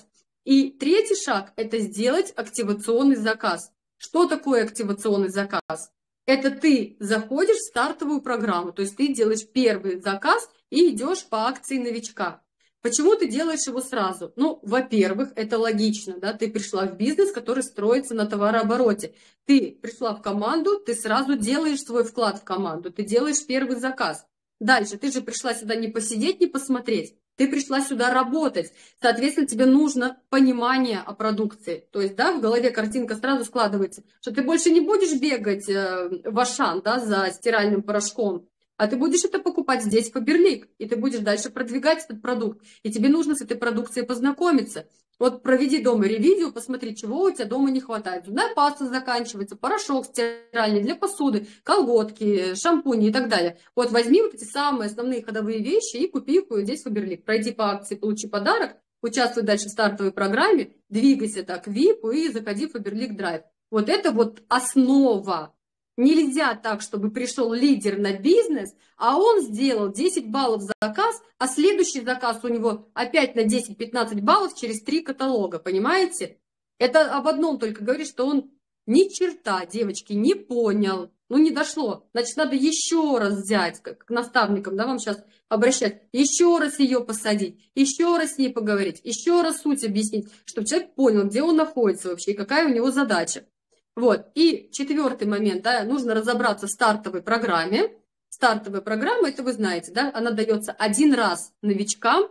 И третий шаг – это сделать активационный заказ. Что такое активационный заказ? Это ты заходишь в стартовую программу, то есть ты делаешь первый заказ и идешь по акции новичка. Почему ты делаешь его сразу? Ну, во-первых, это логично, да, ты пришла в бизнес, который строится на товарообороте. Ты пришла в команду, ты сразу делаешь свой вклад в команду, ты делаешь первый заказ. Дальше, ты же пришла сюда не посидеть, не посмотреть, ты пришла сюда работать. Соответственно, тебе нужно понимание о продукции. То есть, да, в голове картинка сразу складывается, что ты больше не будешь бегать в Ашан, да, за стиральным порошком, а ты будешь это покупать здесь, в Faberlic, и ты будешь дальше продвигать этот продукт. И тебе нужно с этой продукцией познакомиться. Вот проведи дома ревизию, посмотри, чего у тебя дома не хватает. Зубная паста заканчивается, порошок стиральный для посуды, колготки, шампуни и так далее. Вот возьми вот эти самые основные ходовые вещи и купи их здесь в Faberlic. Пройди по акции, получи подарок, участвуй дальше в стартовой программе, двигайся так в ви ай пи и заходи в Faberlic Drive. Вот это вот основа. Нельзя так, чтобы пришел лидер на бизнес, а он сделал десять баллов за заказ, а следующий заказ у него опять на десять-пятнадцать баллов через три каталога, понимаете? Это об одном только говорит, что он ни черта, девочки, не понял, ну не дошло. Значит, надо еще раз взять, как к наставникам, да, вам сейчас обращать, еще раз ее посадить, еще раз с ней поговорить, еще раз суть объяснить, чтобы человек понял, где он находится вообще и какая у него задача. Вот, и четвертый момент, да, нужно разобраться в стартовой программе. Стартовая программа, это вы знаете, да, она дается один раз новичкам,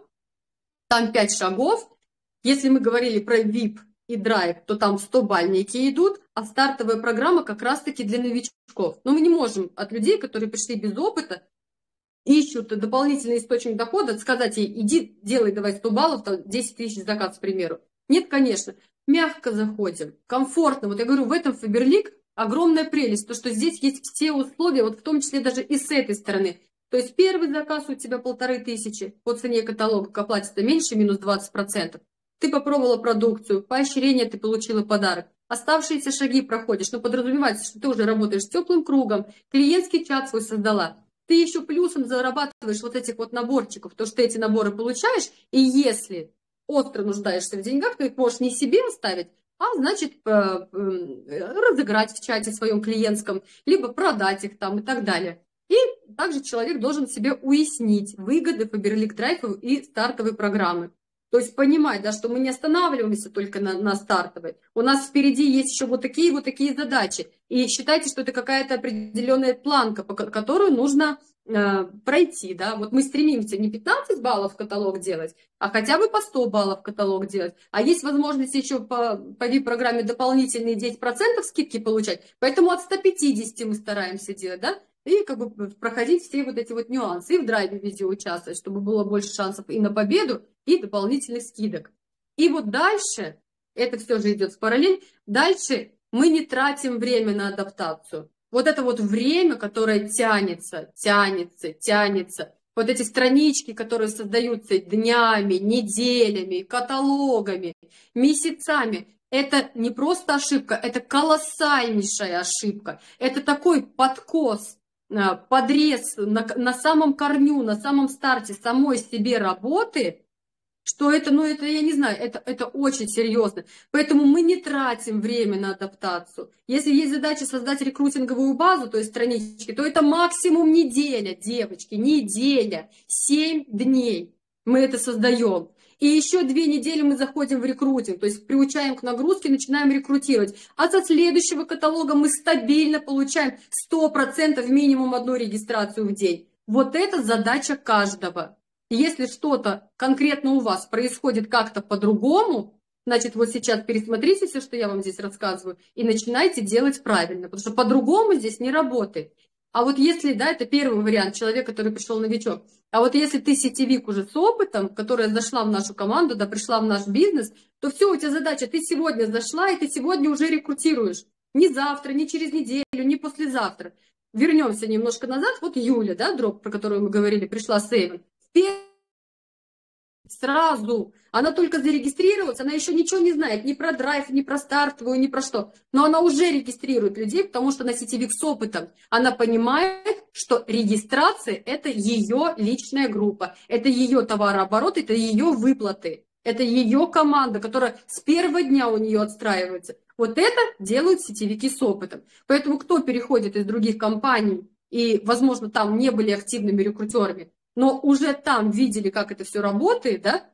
там пять шагов. Если мы говорили про ви ай пи и Drive, то там сто-бальники идут, а стартовая программа как раз-таки для новичков. Но мы не можем от людей, которые пришли без опыта, ищут дополнительный источник дохода, сказать ей, иди, делай, давай сто баллов, там десять тысяч заказ, к примеру. Нет, конечно. Мягко заходим, комфортно. Вот я говорю, в этом Faberlic огромная прелесть, то, что здесь есть все условия, вот в том числе даже и с этой стороны. То есть первый заказ у тебя полторы тысячи, по цене каталога, к оплате-то меньше, минус двадцать процентов. Ты попробовала продукцию, поощрение ты получила подарок. Оставшиеся шаги проходишь, но подразумевается, что ты уже работаешь с теплым кругом, клиентский чат свой создала. Ты еще плюсом зарабатываешь вот этих вот наборчиков, то, что ты эти наборы получаешь, и если остро нуждаешься в деньгах, то их можешь не себе оставить, а значит разыграть в чате своем клиентском, либо продать их там и так далее. И также человек должен себе уяснить выгоды Faberlic Drive и стартовой программы. То есть понимать, да, что мы не останавливаемся только на, на стартовой. У нас впереди есть еще вот такие вот такие задачи. И считайте, что это какая-то определенная планка, по которую нужно э, пройти. Да? Вот мы стремимся не пятнадцать баллов в каталог делать, а хотя бы по сто баллов в каталог делать. А есть возможность еще по, по ви ай пи-программе дополнительные десять процентов скидки получать. Поэтому от ста пятидесяти мы стараемся делать, да? И как бы проходить все вот эти вот нюансы. И в драйве видео участвовать, чтобы было больше шансов и на победу, и дополнительных скидок. И вот дальше, это все же идет в параллель, дальше мы не тратим время на адаптацию. Вот это вот время, которое тянется, тянется, тянется. Вот эти странички, которые создаются днями, неделями, каталогами, месяцами. Это не просто ошибка, это колоссальнейшая ошибка. Это такой подкос, подрез на, на самом корню, на самом старте самой себе работы, что это, ну, это, я не знаю, это, это очень серьезно. Поэтому мы не тратим время на адаптацию. Если есть задача создать рекрутинговую базу, то есть странички, то это максимум неделя, девочки, неделя, семь дней мы это создаем. И еще две недели мы заходим в рекрутинг, то есть приучаем к нагрузке, начинаем рекрутировать. А со следующего каталога мы стабильно получаем сто процентов минимум одну регистрацию в день. Вот это задача каждого. Если что-то конкретно у вас происходит как-то по-другому, значит, вот сейчас пересмотрите все, что я вам здесь рассказываю, и начинайте делать правильно, потому что по-другому здесь не работает. А вот если, да, это первый вариант, человек, который пришел новичок, а вот если ты сетевик уже с опытом, которая зашла в нашу команду, да, пришла в наш бизнес, то все, у тебя задача, ты сегодня зашла, и ты сегодня уже рекрутируешь. Не завтра, не через неделю, не послезавтра. Вернемся немножко назад, вот Юля, да, дроп, про которую мы говорили, пришла с Эйвен. Сразу. Она только зарегистрировалась, она еще ничего не знает, ни про драйв, ни про стартовую, ни про что. Но она уже регистрирует людей, потому что она сетевик с опытом. Она понимает, что регистрация – это ее личная группа, это ее товарооборот, это ее выплаты. Это ее команда, которая с первого дня у нее отстраивается. Вот это делают сетевики с опытом. Поэтому кто переходит из других компаний, и, возможно, там не были активными рекрутерами, но уже там видели, как это все работает, да,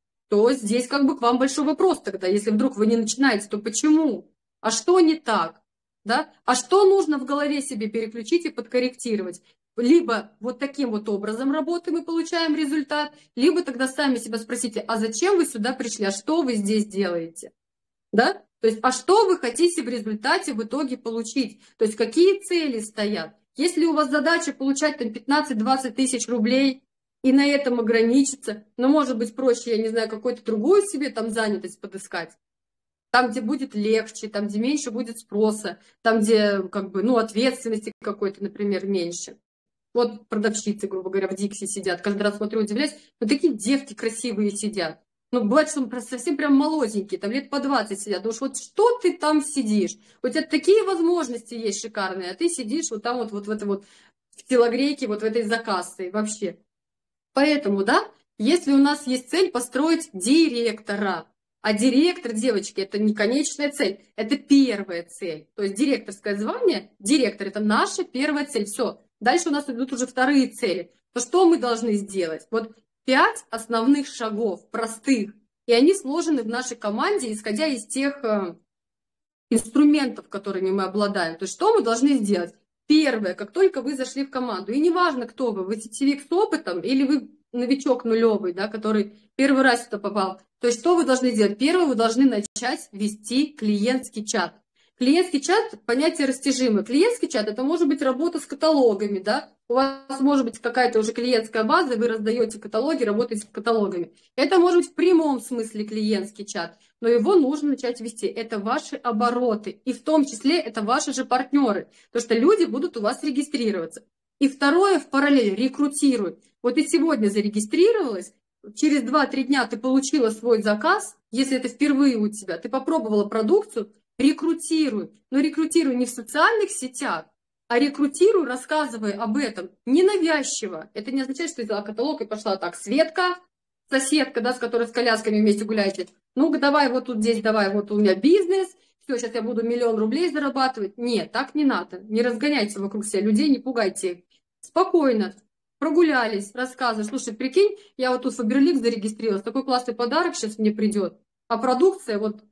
то здесь как бы к вам большой вопрос тогда. Если вдруг вы не начинаете, то почему? А что не так? Да? А что нужно в голове себе переключить и подкорректировать? Либо вот таким вот образом работаем и получаем результат, либо тогда сами себя спросите, а зачем вы сюда пришли, а что вы здесь делаете? Да? То есть, а что вы хотите в результате в итоге получить? То есть, какие цели стоят? Если у вас задача получать там пятнадцать-двадцать тысяч рублей и на этом ограничиться, но может быть проще, я не знаю, какую-то другую себе там занятость подыскать, там, где будет легче, там, где меньше будет спроса, там, где как бы, ну, ответственности какой-то, например, меньше. Вот продавщицы, грубо говоря, в Дикси сидят. Каждый раз смотрю, удивляюсь. Вот такие девки красивые сидят. Ну, бывает, что он совсем прям молоденький, там лет по двадцать сидят. Ну уж вот что ты там сидишь? У тебя такие возможности есть шикарные, а ты сидишь вот там вот, вот в этой вот в телогрейке, вот в этой закассе вообще. Поэтому, да, если у нас есть цель построить директора, а директор, девочки, это не конечная цель, это первая цель. То есть директорское звание, директор, это наша первая цель. Все. Дальше у нас идут уже вторые цели. То что мы должны сделать? Вот пять основных шагов, простых, и они сложены в нашей команде, исходя из тех э, инструментов, которыми мы обладаем. То есть что мы должны сделать? Первое, как только вы зашли в команду, и неважно, кто вы, вы сетевик с опытом или вы новичок нулевый, да, который первый раз сюда попал, то есть что вы должны сделать? Первое, вы должны начать вести клиентский чат. Клиентский чат – понятие растяжимое. Клиентский чат – это может быть работа с каталогами, да? У вас может быть какая-то уже клиентская база, вы раздаете каталоги, работаете с каталогами. Это может быть в прямом смысле клиентский чат, но его нужно начать вести. Это ваши обороты, и в том числе это ваши же партнеры, потому что люди будут у вас регистрироваться. И второе, в параллель рекрутируй. Вот ты сегодня зарегистрировалась, через два-три дня ты получила свой заказ, если это впервые у тебя, ты попробовала продукцию, рекрутируй. Но рекрутируй не в социальных сетях, а рекрутируй, рассказывай об этом ненавязчиво. Это не означает, что я взяла каталог и пошла так. Светка, соседка, да, с которой с колясками вместе гуляете. Ну-ка, давай вот тут здесь, давай, вот у меня бизнес. Все, сейчас я буду миллион рублей зарабатывать. Нет, так не надо. Не разгоняйте вокруг себя людей, не пугайте их. Спокойно. Прогулялись, рассказываешь. Слушай, прикинь, я вот тут в Фаберлик зарегистрировалась. Такой классный подарок сейчас мне придет. А продукция, вот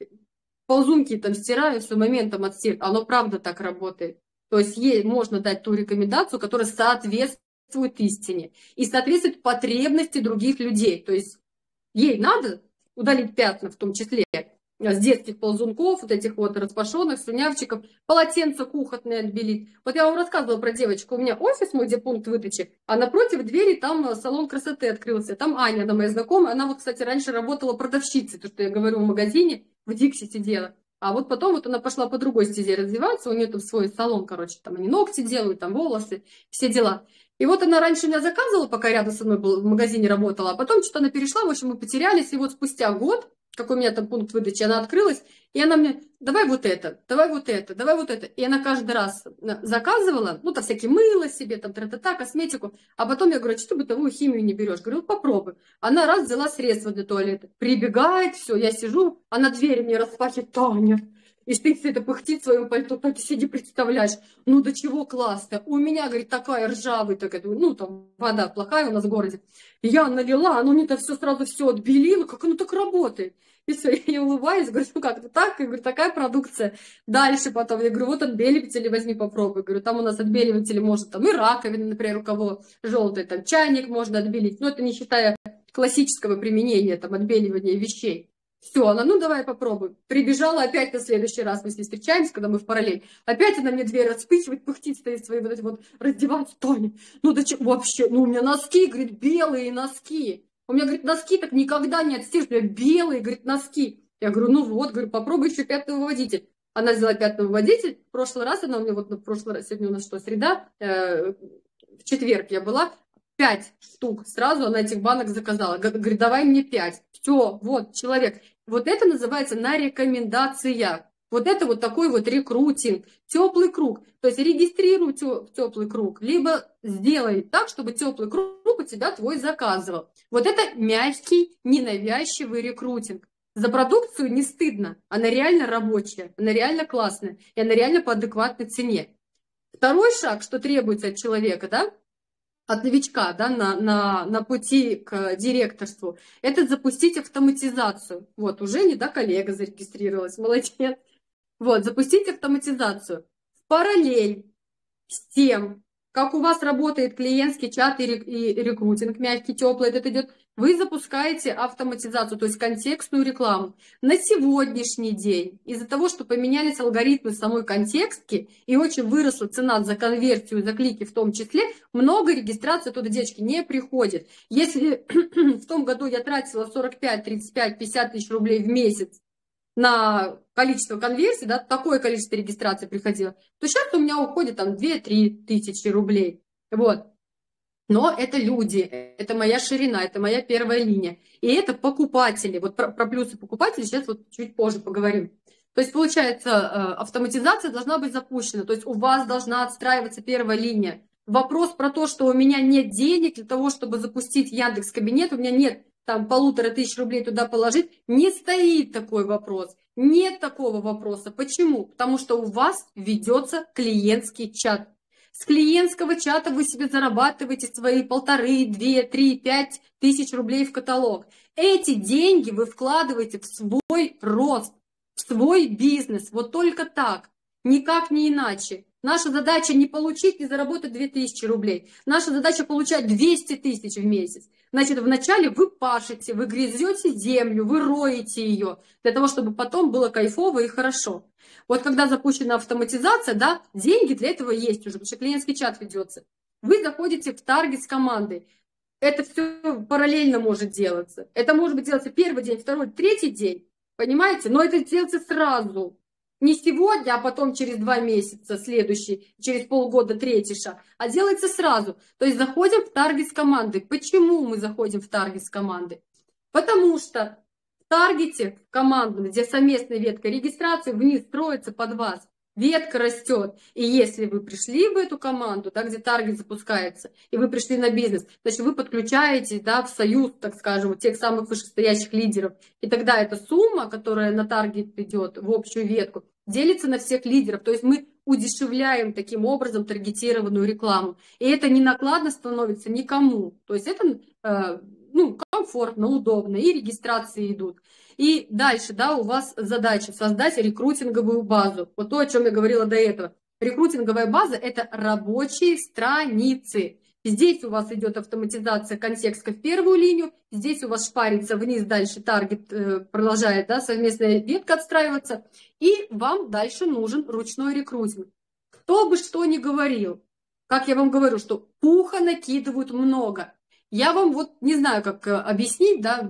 ползунки там стираю, все моментом отстирать. Оно правда так работает. То есть ей можно дать ту рекомендацию, которая соответствует истине и соответствует потребности других людей. То есть ей надо удалить пятна в том числе с детских ползунков, вот этих вот распашенных, слюнявчиков, полотенца кухонные отбелить. Вот я вам рассказывала про девочку, у меня офис мой, где пункт выдачи, а напротив двери там салон красоты открылся. Там Аня, она моя знакомая, она вот, кстати, раньше работала продавщицей, то, что я говорю, в магазине, в Дикси сидела. А вот потом вот она пошла по другой стезе развиваться, у нее там свой салон, короче, там они ногти делают, там волосы, все дела. И вот она раньше меня заказывала, пока рядом со мной был, в магазине работала, а потом что-то она перешла, в общем, мы потерялись, и вот спустя год, какой у меня там пункт выдачи, она открылась, и она мне, давай вот это, давай вот это, давай вот это. И она каждый раз заказывала, ну, там всякие мыло себе, там, тра-та-та, косметику, а потом я говорю, а что ты бытовую химию не берешь? Говорю, вот попробуй. Она раз взяла средства для туалета, прибегает, все, я сижу, она дверь мне распахивает, Таня, и ты все это пыхтит в своем пальто, так сиди, представляешь, ну до чего классно. У меня, говорит, такая ржавая, такая, ну там вода плохая у нас в городе. Я налила, оно мне-то все сразу все отбелило, как оно так работает. И все, я улыбаюсь, говорю, ну как, это так? Я говорю, такая продукция. Дальше потом, я говорю, вот отбеливатели возьми, попробуй. Говорю, там у нас отбеливатели может, там и раковина, например, у кого желтый, там чайник можно отбелить. Но это не считая классического применения, там, отбеливания вещей. Все, она, ну давай попробуй. Прибежала опять на следующий раз, мы с ней встречаемся, когда мы в параллель. Опять она мне дверь распыхивает, пыхтит, стоит свои вот эти вот раздеваться. Тоня, ну да че, вообще, ну у меня носки, говорит, белые носки. У меня, говорит, носки так никогда не отстиришь, у меня белые, говорит, носки. Я говорю, ну вот, говорю, попробуй еще пятый выводитель. Она взяла пятый выводитель. В прошлый раз она у меня, вот в прошлый раз, сегодня у нас что, среда, э, в четверг я была, пять штук сразу она этих банок заказала. Говорит, давай мне пять. Все, вот, человек. Вот это называется на рекомендациях. Вот это вот такой вот рекрутинг, теплый круг. То есть регистрируй теплый круг, либо сделай так, чтобы теплый круг у тебя твой заказывал. Вот это мягкий, ненавязчивый рекрутинг. За продукцию не стыдно, она реально рабочая, она реально классная, и она реально по адекватной цене. Второй шаг, что требуется от человека, да, от новичка, да, на, на, на пути к директорству, это запустить автоматизацию. Вот, уже не, да, коллега зарегистрировалась, молодец. Вот, запустить автоматизацию. В параллель с тем, как у вас работает клиентский чат и рекрутинг, мягкий, теплый, это идет, вы запускаете автоматизацию, то есть контекстную рекламу. На сегодняшний день, из-за того, что поменялись алгоритмы самой контекстки, и очень выросла цена за конверсию, за клики в том числе, много регистраций туда, девочки, не приходит. Если в том году я тратила сорок пять, тридцать пять, пятьдесят тысяч рублей в месяц на количество конверсий, да, такое количество регистраций приходило, то сейчас у меня уходит там две-три тысячи рублей. Вот. Но это люди, это моя ширина, это моя первая линия. И это покупатели. Вот про, про плюсы покупателей сейчас вот чуть позже поговорим. То есть, получается, автоматизация должна быть запущена. То есть у вас должна отстраиваться первая линия. Вопрос про то, что у меня нет денег для того, чтобы запустить Яндекс.Кабинет, у меня нет там полутора тысяч рублей туда положить, не стоит такой вопрос. Нет такого вопроса. Почему? Потому что у вас ведется клиентский чат. С клиентского чата вы себе зарабатываете свои полторы, две, три, пять тысяч рублей в каталог. Эти деньги вы вкладываете в свой рост, в свой бизнес. Вот только так, никак не иначе. Наша задача не получить, не заработать две тысячи рублей. Наша задача получать двести тысяч в месяц. Значит, вначале вы пашете, вы грызете землю, вы роете ее, для того, чтобы потом было кайфово и хорошо. Вот когда запущена автоматизация, да, деньги для этого есть уже, потому что клиентский чат ведется. Вы заходите в таргет с командой. Это все параллельно может делаться. Это может быть делаться первый день, второй, третий день. Понимаете? Но это делается сразу. Не сегодня, а потом через два месяца, следующий, через полгода третий шаг, а делается сразу. То есть заходим в таргет с командой. Почему мы заходим в таргет с командой? Потому что в таргете команду, где совместная ветка регистрации, вниз строится под вас. Ветка растет. И если вы пришли в эту команду, да, где таргет запускается, и вы пришли на бизнес, значит, вы подключаетесь, да, в союз, так скажем, тех самых вышестоящих лидеров. И тогда эта сумма, которая на таргет идет, в общую ветку, делится на всех лидеров. То есть мы удешевляем таким образом таргетированную рекламу. И это не накладно становится никому. То есть это э, ну, комфортно, удобно, и регистрации идут. И дальше, да, у вас задача создать рекрутинговую базу. Вот то, о чем я говорила до этого. Рекрутинговая база – это рабочие страницы. Здесь у вас идет автоматизация контекста в первую линию, здесь у вас шпарится вниз, дальше таргет э, продолжает, да, совместная ветка отстраиваться, и вам дальше нужен ручной рекрутинг. Кто бы что ни говорил, как я вам говорю, что пуха накидывают много. Я вам вот не знаю, как объяснить, да,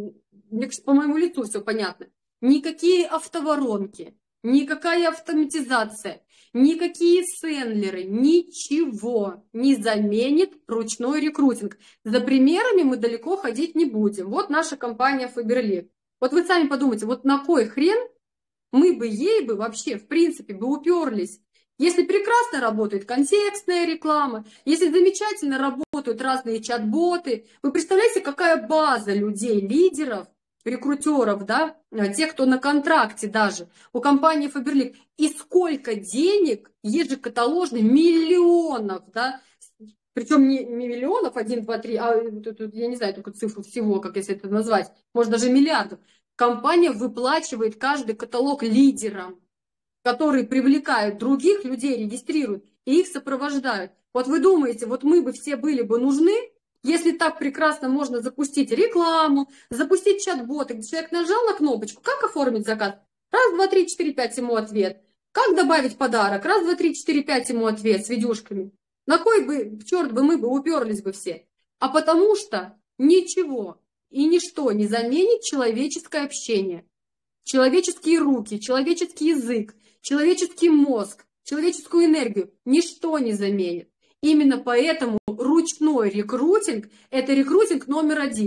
по моему лицу все понятно. Никакие автоворонки, никакая автоматизация, никакие сендлеры, ничего не заменит ручной рекрутинг. За примерами мы далеко ходить не будем. Вот наша компания Faberlic. Вот вы сами подумайте, вот на кой хрен мы бы ей бы вообще, в принципе, бы уперлись, если прекрасно работает контекстная реклама, если замечательно работают разные чат-боты. Вы представляете, какая база людей, лидеров, рекрутеров, да, тех, кто на контракте даже, у компании Faberlic, и сколько денег ежекаталожных, миллионов, да, причем не миллионов, один, два, три, а я не знаю только цифру всего, как если это назвать, может даже миллиардов. Компания выплачивает каждый каталог лидерам, которые привлекают других людей, регистрируют и их сопровождают. Вот вы думаете, вот мы бы все были бы нужны, если так прекрасно можно запустить рекламу, запустить чат-боты, где человек нажал на кнопочку, как оформить заказ? Раз, два, три, четыре, пять, ему ответ. Как добавить подарок? Раз, два, три, четыре, пять, ему ответ с видюшками. На кой бы, черт бы, мы бы уперлись бы все? А потому что ничего и ничто не заменит человеческое общение. Человеческие руки, человеческий язык, человеческий мозг, человеческую энергию ничто не заменит. Именно поэтому ручной рекрутинг – это рекрутинг номер один.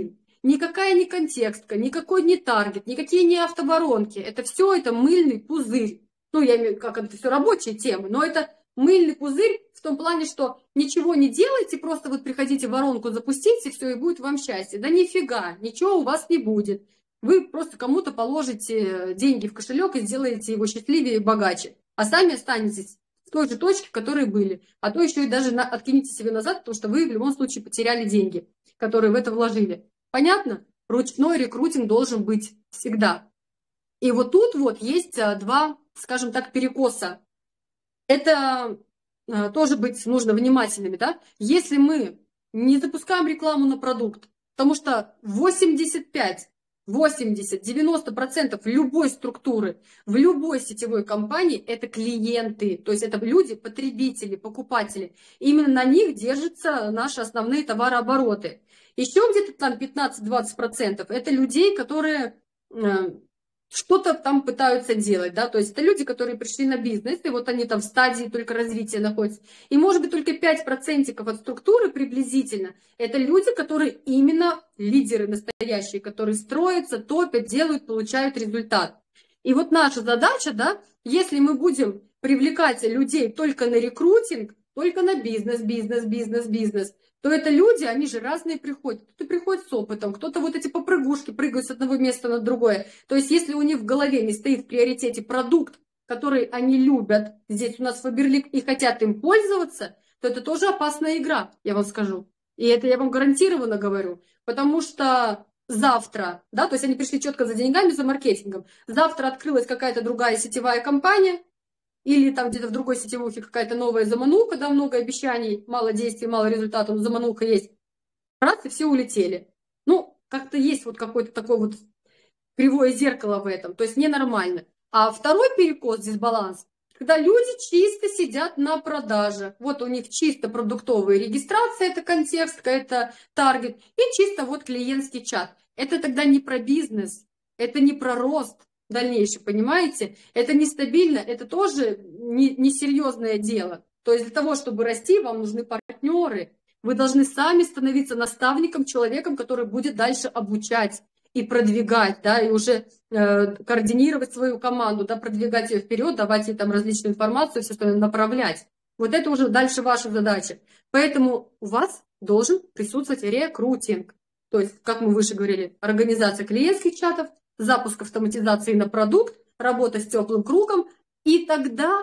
никакая не контекстка, никакой не таргет, никакие не автоворонки. Это все это мыльный пузырь. Ну, я имею, как это все рабочие темы, но это мыльный пузырь в том плане, что ничего не делайте, просто вот приходите воронку запустить, и все, и будет вам счастье. Да нифига, ничего у вас не будет. Вы просто кому-то положите деньги в кошелек и сделаете его счастливее и богаче. А сами останетесь в той же точке, в которой были. А то еще и даже на, откинете себе назад, потому что вы в любом случае потеряли деньги, которые в это вложили. Понятно? Ручной рекрутинг должен быть всегда. И вот тут вот есть два, скажем так, перекоса. Это тоже быть нужно внимательными, да? Если мы не запускаем рекламу на продукт, потому что восемьдесят пять, восемьдесят, девяносто процентов любой структуры, в любой сетевой компании это клиенты, то есть это люди, потребители, покупатели. Именно на них держатся наши основные товарообороты. Еще где-то там пятнадцать-двадцать процентов это людей, которые что-то там пытаются делать, да, то есть это люди, которые пришли на бизнес, и вот они там в стадии только развития находятся. И может быть только пять процентов от структуры приблизительно, это люди, которые именно лидеры настоящие, которые строятся, топят, делают, получают результат. И вот наша задача, да, если мы будем привлекать людей только на рекрутинг, только на бизнес, бизнес, бизнес, бизнес, то это люди, они же разные приходят. Кто-то приходит с опытом, кто-то вот эти попрыгушки прыгают с одного места на другое. То есть если у них в голове не стоит в приоритете продукт, который они любят, здесь у нас Faberlic, и хотят им пользоваться, то это тоже опасная игра, я вам скажу. И это я вам гарантированно говорю, потому что завтра, да, то есть они пришли четко за деньгами, за маркетингом, завтра открылась какая-то другая сетевая компания, или там где-то в другой сетевухе какая-то новая замануха, да, много обещаний, мало действий, мало результатов, но замануха есть. Раз, и все улетели. Ну, как-то есть вот какое-то такое вот кривое зеркало в этом, то есть ненормально. А второй перекос, дисбаланс, когда люди чисто сидят на продаже. Вот у них чисто продуктовая регистрация, это контекст, это таргет, и чисто вот клиентский чат. Это тогда не про бизнес, это не про рост дальнейший, понимаете? Это нестабильно, это тоже несерьезное не дело. То есть для того, чтобы расти, вам нужны партнеры. Вы должны сами становиться наставником, человеком, который будет дальше обучать и продвигать, да, и уже э, координировать свою команду, да, продвигать ее вперед, давать ей там различную информацию, все остальное направлять. Вот это уже дальше ваша задача. Поэтому у вас должен присутствовать рекрутинг. То есть, как мы выше говорили, организация клиентских чатов, запуск автоматизации на продукт, работа с теплым кругом, и тогда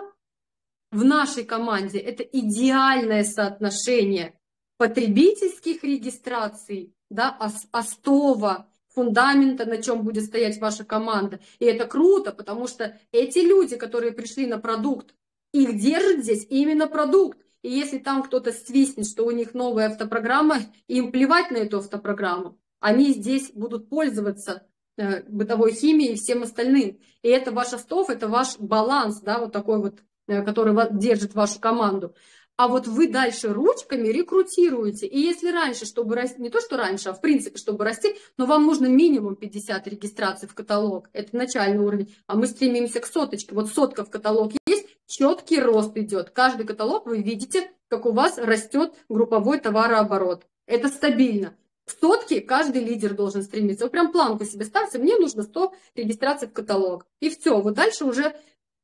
в нашей команде это идеальное соотношение потребительских регистраций, да, основа, фундамента, на чем будет стоять ваша команда. И это круто, потому что эти люди, которые пришли на продукт, их держит здесь именно продукт. И если там кто-то свистнет, что у них новая автопрограмма, им плевать на эту автопрограмму, они здесь будут пользоваться бытовой химией и всем остальным. И это ваш остов, это ваш баланс, да, вот такой вот, который держит вашу команду. А вот вы дальше ручками рекрутируете. И если раньше, чтобы расти, не то что раньше, а в принципе, чтобы расти, но вам нужно минимум пятьдесят регистраций в каталог. Это начальный уровень. А мы стремимся к соточке. Вот сотка в каталог есть, четкий рост идет. Каждый каталог вы видите, как у вас растет групповой товарооборот. Это стабильно. К сотке каждый лидер должен стремиться. Вы прям планку себе ставьте, мне нужно сто регистраций в каталог. И все, вот дальше уже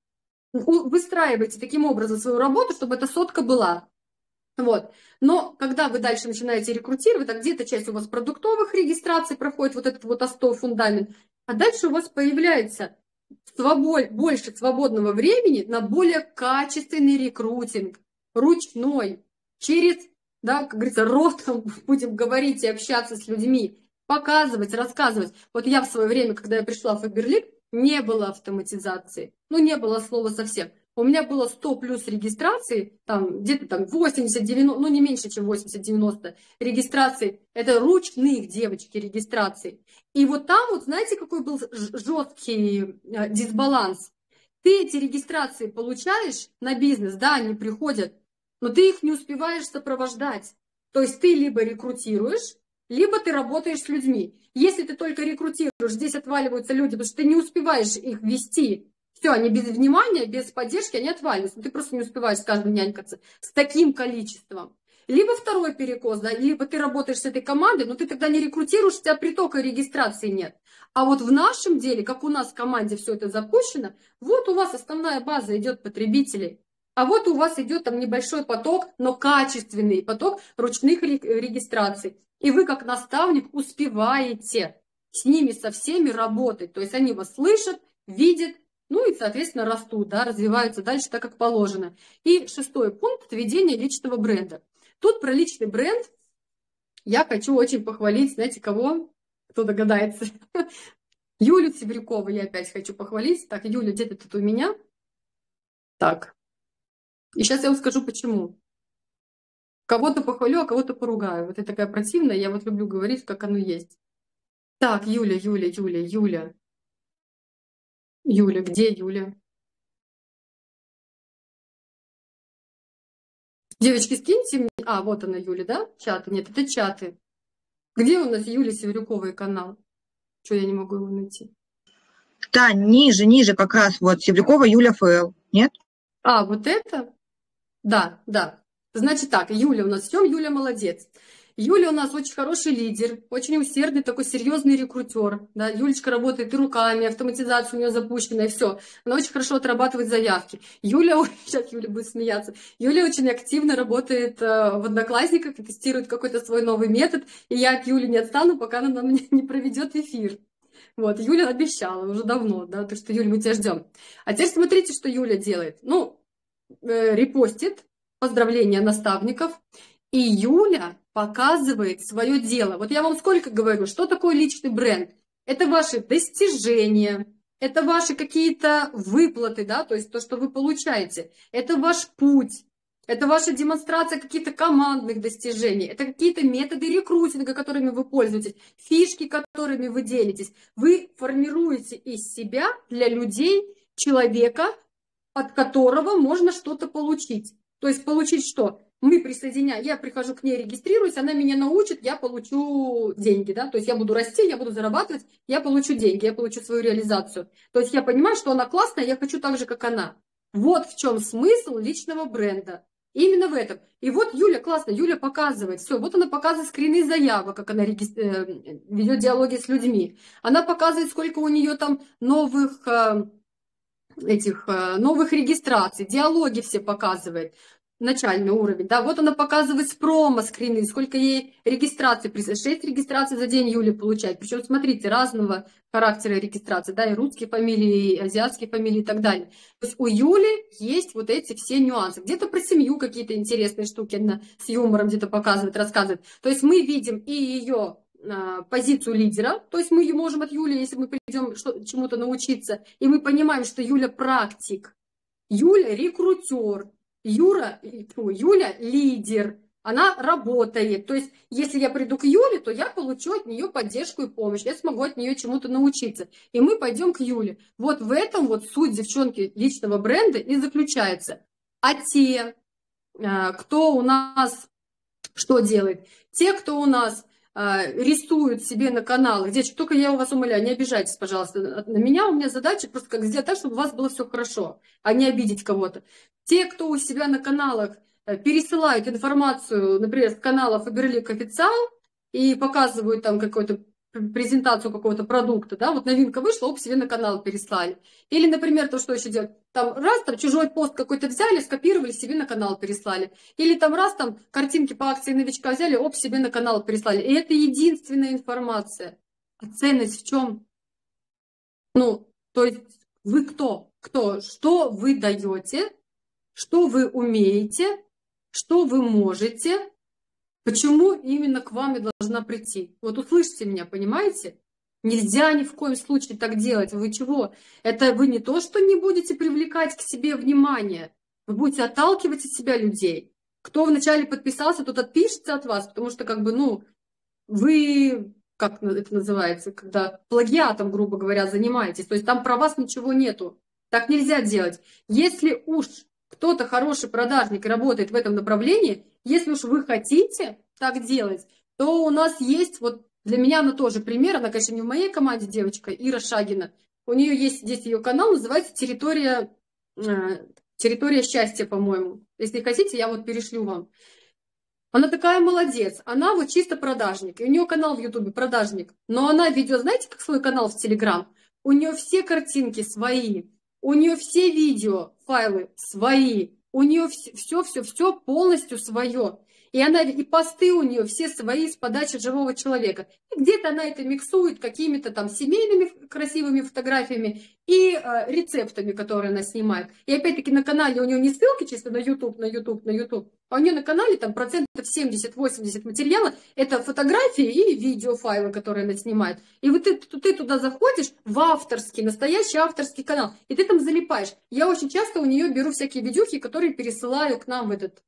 выстраивайте таким образом свою работу, чтобы эта сотка была. Вот. Но когда вы дальше начинаете рекрутировать, а где-то часть у вас продуктовых регистраций проходит, вот этот вот остов, фундамент, а дальше у вас появляется свобод, больше свободного времени на более качественный рекрутинг, ручной, через, да, как говорится, ротом будем говорить и общаться с людьми, показывать, рассказывать. Вот я в свое время, когда я пришла в Faberlic, не было автоматизации, ну не было слова совсем. У меня было сто плюс регистраций, там где-то там восемьдесят-девяносто, ну не меньше, чем восемьдесят-девяносто регистраций. Это ручных, девочки, регистраций. И вот там вот, знаете, какой был жесткий дисбаланс? Ты эти регистрации получаешь на бизнес, да, они приходят, но ты их не успеваешь сопровождать. То есть ты либо рекрутируешь, либо ты работаешь с людьми. Если ты только рекрутируешь, здесь отваливаются люди, потому что ты не успеваешь их вести. Все, они без внимания, без поддержки, они отваливаются. Ты просто не успеваешь с каждым нянькаться. С таким количеством. Либо второй перекос, да, либо ты работаешь с этой командой, но ты тогда не рекрутируешь, у тебя притока регистрации нет. А вот в нашем деле, как у нас в команде все это запущено, вот у вас основная база идет потребителей. А вот у вас идет там небольшой поток, но качественный поток ручных регистраций. И вы как наставник успеваете с ними со всеми работать. То есть они вас слышат, видят, ну и, соответственно, растут, да, развиваются дальше так, как положено. И шестой пункт – введение личного бренда. Тут про личный бренд я хочу очень похвалить, знаете, кого? Кто догадается? Юлю Сибирякову я опять хочу похвалить. Так, Юля, где ты тут у меня? Так, и сейчас я вам скажу, почему. Кого-то похвалю, а кого-то поругаю. Вот я такая противная, я вот люблю говорить, как оно есть. Так, Юля, Юля, Юля, Юля. Юля, где Юля? Девочки, скиньте мне... А, вот она, Юля, да? Чаты. Нет, это чаты. Где у нас Юля Севрюковый канал? Что я не могу его найти? Да, ниже, ниже как раз. Вот, Севрюкова Юля ФЛ. Нет? А, вот это? Да, да. Значит так, Юля у нас, в чем Юля молодец? Юля у нас очень хороший лидер, очень усердный, такой серьезный рекрутер. Да? Юлечка работает и руками, автоматизация у нее запущена, и все. Она очень хорошо отрабатывает заявки. Юля, сейчас Юля будет смеяться, Юля очень активно работает э, в Одноклассниках и тестирует какой-то свой новый метод. И я от Юли не отстану, пока она нам не, не проведет эфир. Вот, Юля обещала уже давно, да, так что, Юля, мы тебя ждем. А теперь смотрите, что Юля делает. Ну, э, репостит поздравления наставников, и Юля показывает свое дело. Вот я вам сколько говорю, что такое личный бренд? Это ваши достижения, это ваши какие-то выплаты, да, то есть то, что вы получаете. Это ваш путь, это ваша демонстрация каких-то командных достижений, это какие-то методы рекрутинга, которыми вы пользуетесь, фишки, которыми вы делитесь. Вы формируете из себя для людей человека, от которого можно что-то получить. То есть получить что? Мы присоединяем, я прихожу к ней, регистрируюсь, она меня научит, я получу деньги, да, то есть я буду расти, я буду зарабатывать, я получу деньги, я получу свою реализацию. То есть я понимаю, что она классная, я хочу так же, как она. Вот в чем смысл личного бренда. Именно в этом. И вот Юля классно, Юля показывает, все, вот она показывает скрины заявок, как она регистр... ведет диалоги с людьми. Она показывает, сколько у нее там новых... этих новых регистраций, диалоги все показывает, начальный уровень, да, вот она показывает с промо скрины, сколько ей регистраций, шесть регистраций за день Юля получает, причем, смотрите, разного характера регистрации, да, и русские фамилии, и азиатские фамилии и так далее. То есть у Юли есть вот эти все нюансы, где-то про семью какие-то интересные штуки она с юмором где-то показывает, рассказывает, то есть мы видим и ее позицию лидера, то есть мы можем от Юли, если мы придем чему-то научиться, и мы понимаем, что Юля практик, Юля рекрутер, Юра, Юля лидер, она работает. То есть если я приду к Юле, то я получу от нее поддержку и помощь, я смогу от нее чему-то научиться. И мы пойдем к Юле. Вот в этом вот суть, девчонки, личного бренда и заключается. А те, кто у нас что делает? Те, кто у нас рисуют себе на каналах. Девочки, только я у вас умоляю, не обижайтесь, пожалуйста, на меня. У меня задача просто как сделать так, чтобы у вас было все хорошо, а не обидеть кого-то. Те, кто у себя на каналах пересылают информацию, например, с канала Faberlic Официал и показывают там какой-то презентацию какого-то продукта, да, вот новинка вышла, оп, себе на канал переслали. Или, например, то, что еще делать, там раз, там чужой пост какой-то взяли, скопировали, себе на канал переслали. Или там раз, там картинки по акции новичка взяли, оп, себе на канал переслали. И это единственная информация. А ценность в чем? Ну, то есть вы кто? Кто? Что вы даете? Что вы умеете? Что вы можете? Почему именно к вам я должна прийти? Вот услышьте меня, понимаете? Нельзя ни в коем случае так делать. Вы чего? Это вы не то, что не будете привлекать к себе внимание, вы будете отталкивать от себя людей. Кто вначале подписался, тот отпишется от вас, потому что, как бы, ну, вы, как это называется, когда плагиатом, грубо говоря, занимаетесь, то есть там про вас ничего нету. Так нельзя делать. Если уж кто-то хороший продажник и работает в этом направлении, если уж вы хотите так делать, то у нас есть, вот для меня она тоже пример, она, конечно, не в моей команде девочка, Ира Шагина. У нее есть здесь ее канал, называется «Территория, территория счастья», по-моему. Если хотите, я вот перешлю вам. Она такая молодец, она вот чисто продажник, и у нее канал в Ютубе продажник, но она ведет, знаете, как свой канал в Телеграм? У нее все картинки свои, у нее все видео, файлы свои, у нее все-все-все полностью свое. И она, и посты у нее все свои с подачи живого человека. И где-то она это миксует какими-то там семейными красивыми фотографиями и э, рецептами, которые она снимает. И опять-таки на канале у нее не ссылки чисто на YouTube, на YouTube, на YouTube, а у нее на канале там процентов семьдесят-восемьдесят материала это фотографии и видеофайлы, которые она снимает. И вот ты, ты туда заходишь в авторский, настоящий авторский канал, и ты там залипаешь. Я очень часто у нее беру всякие видюхи, которые пересылаю к нам в этот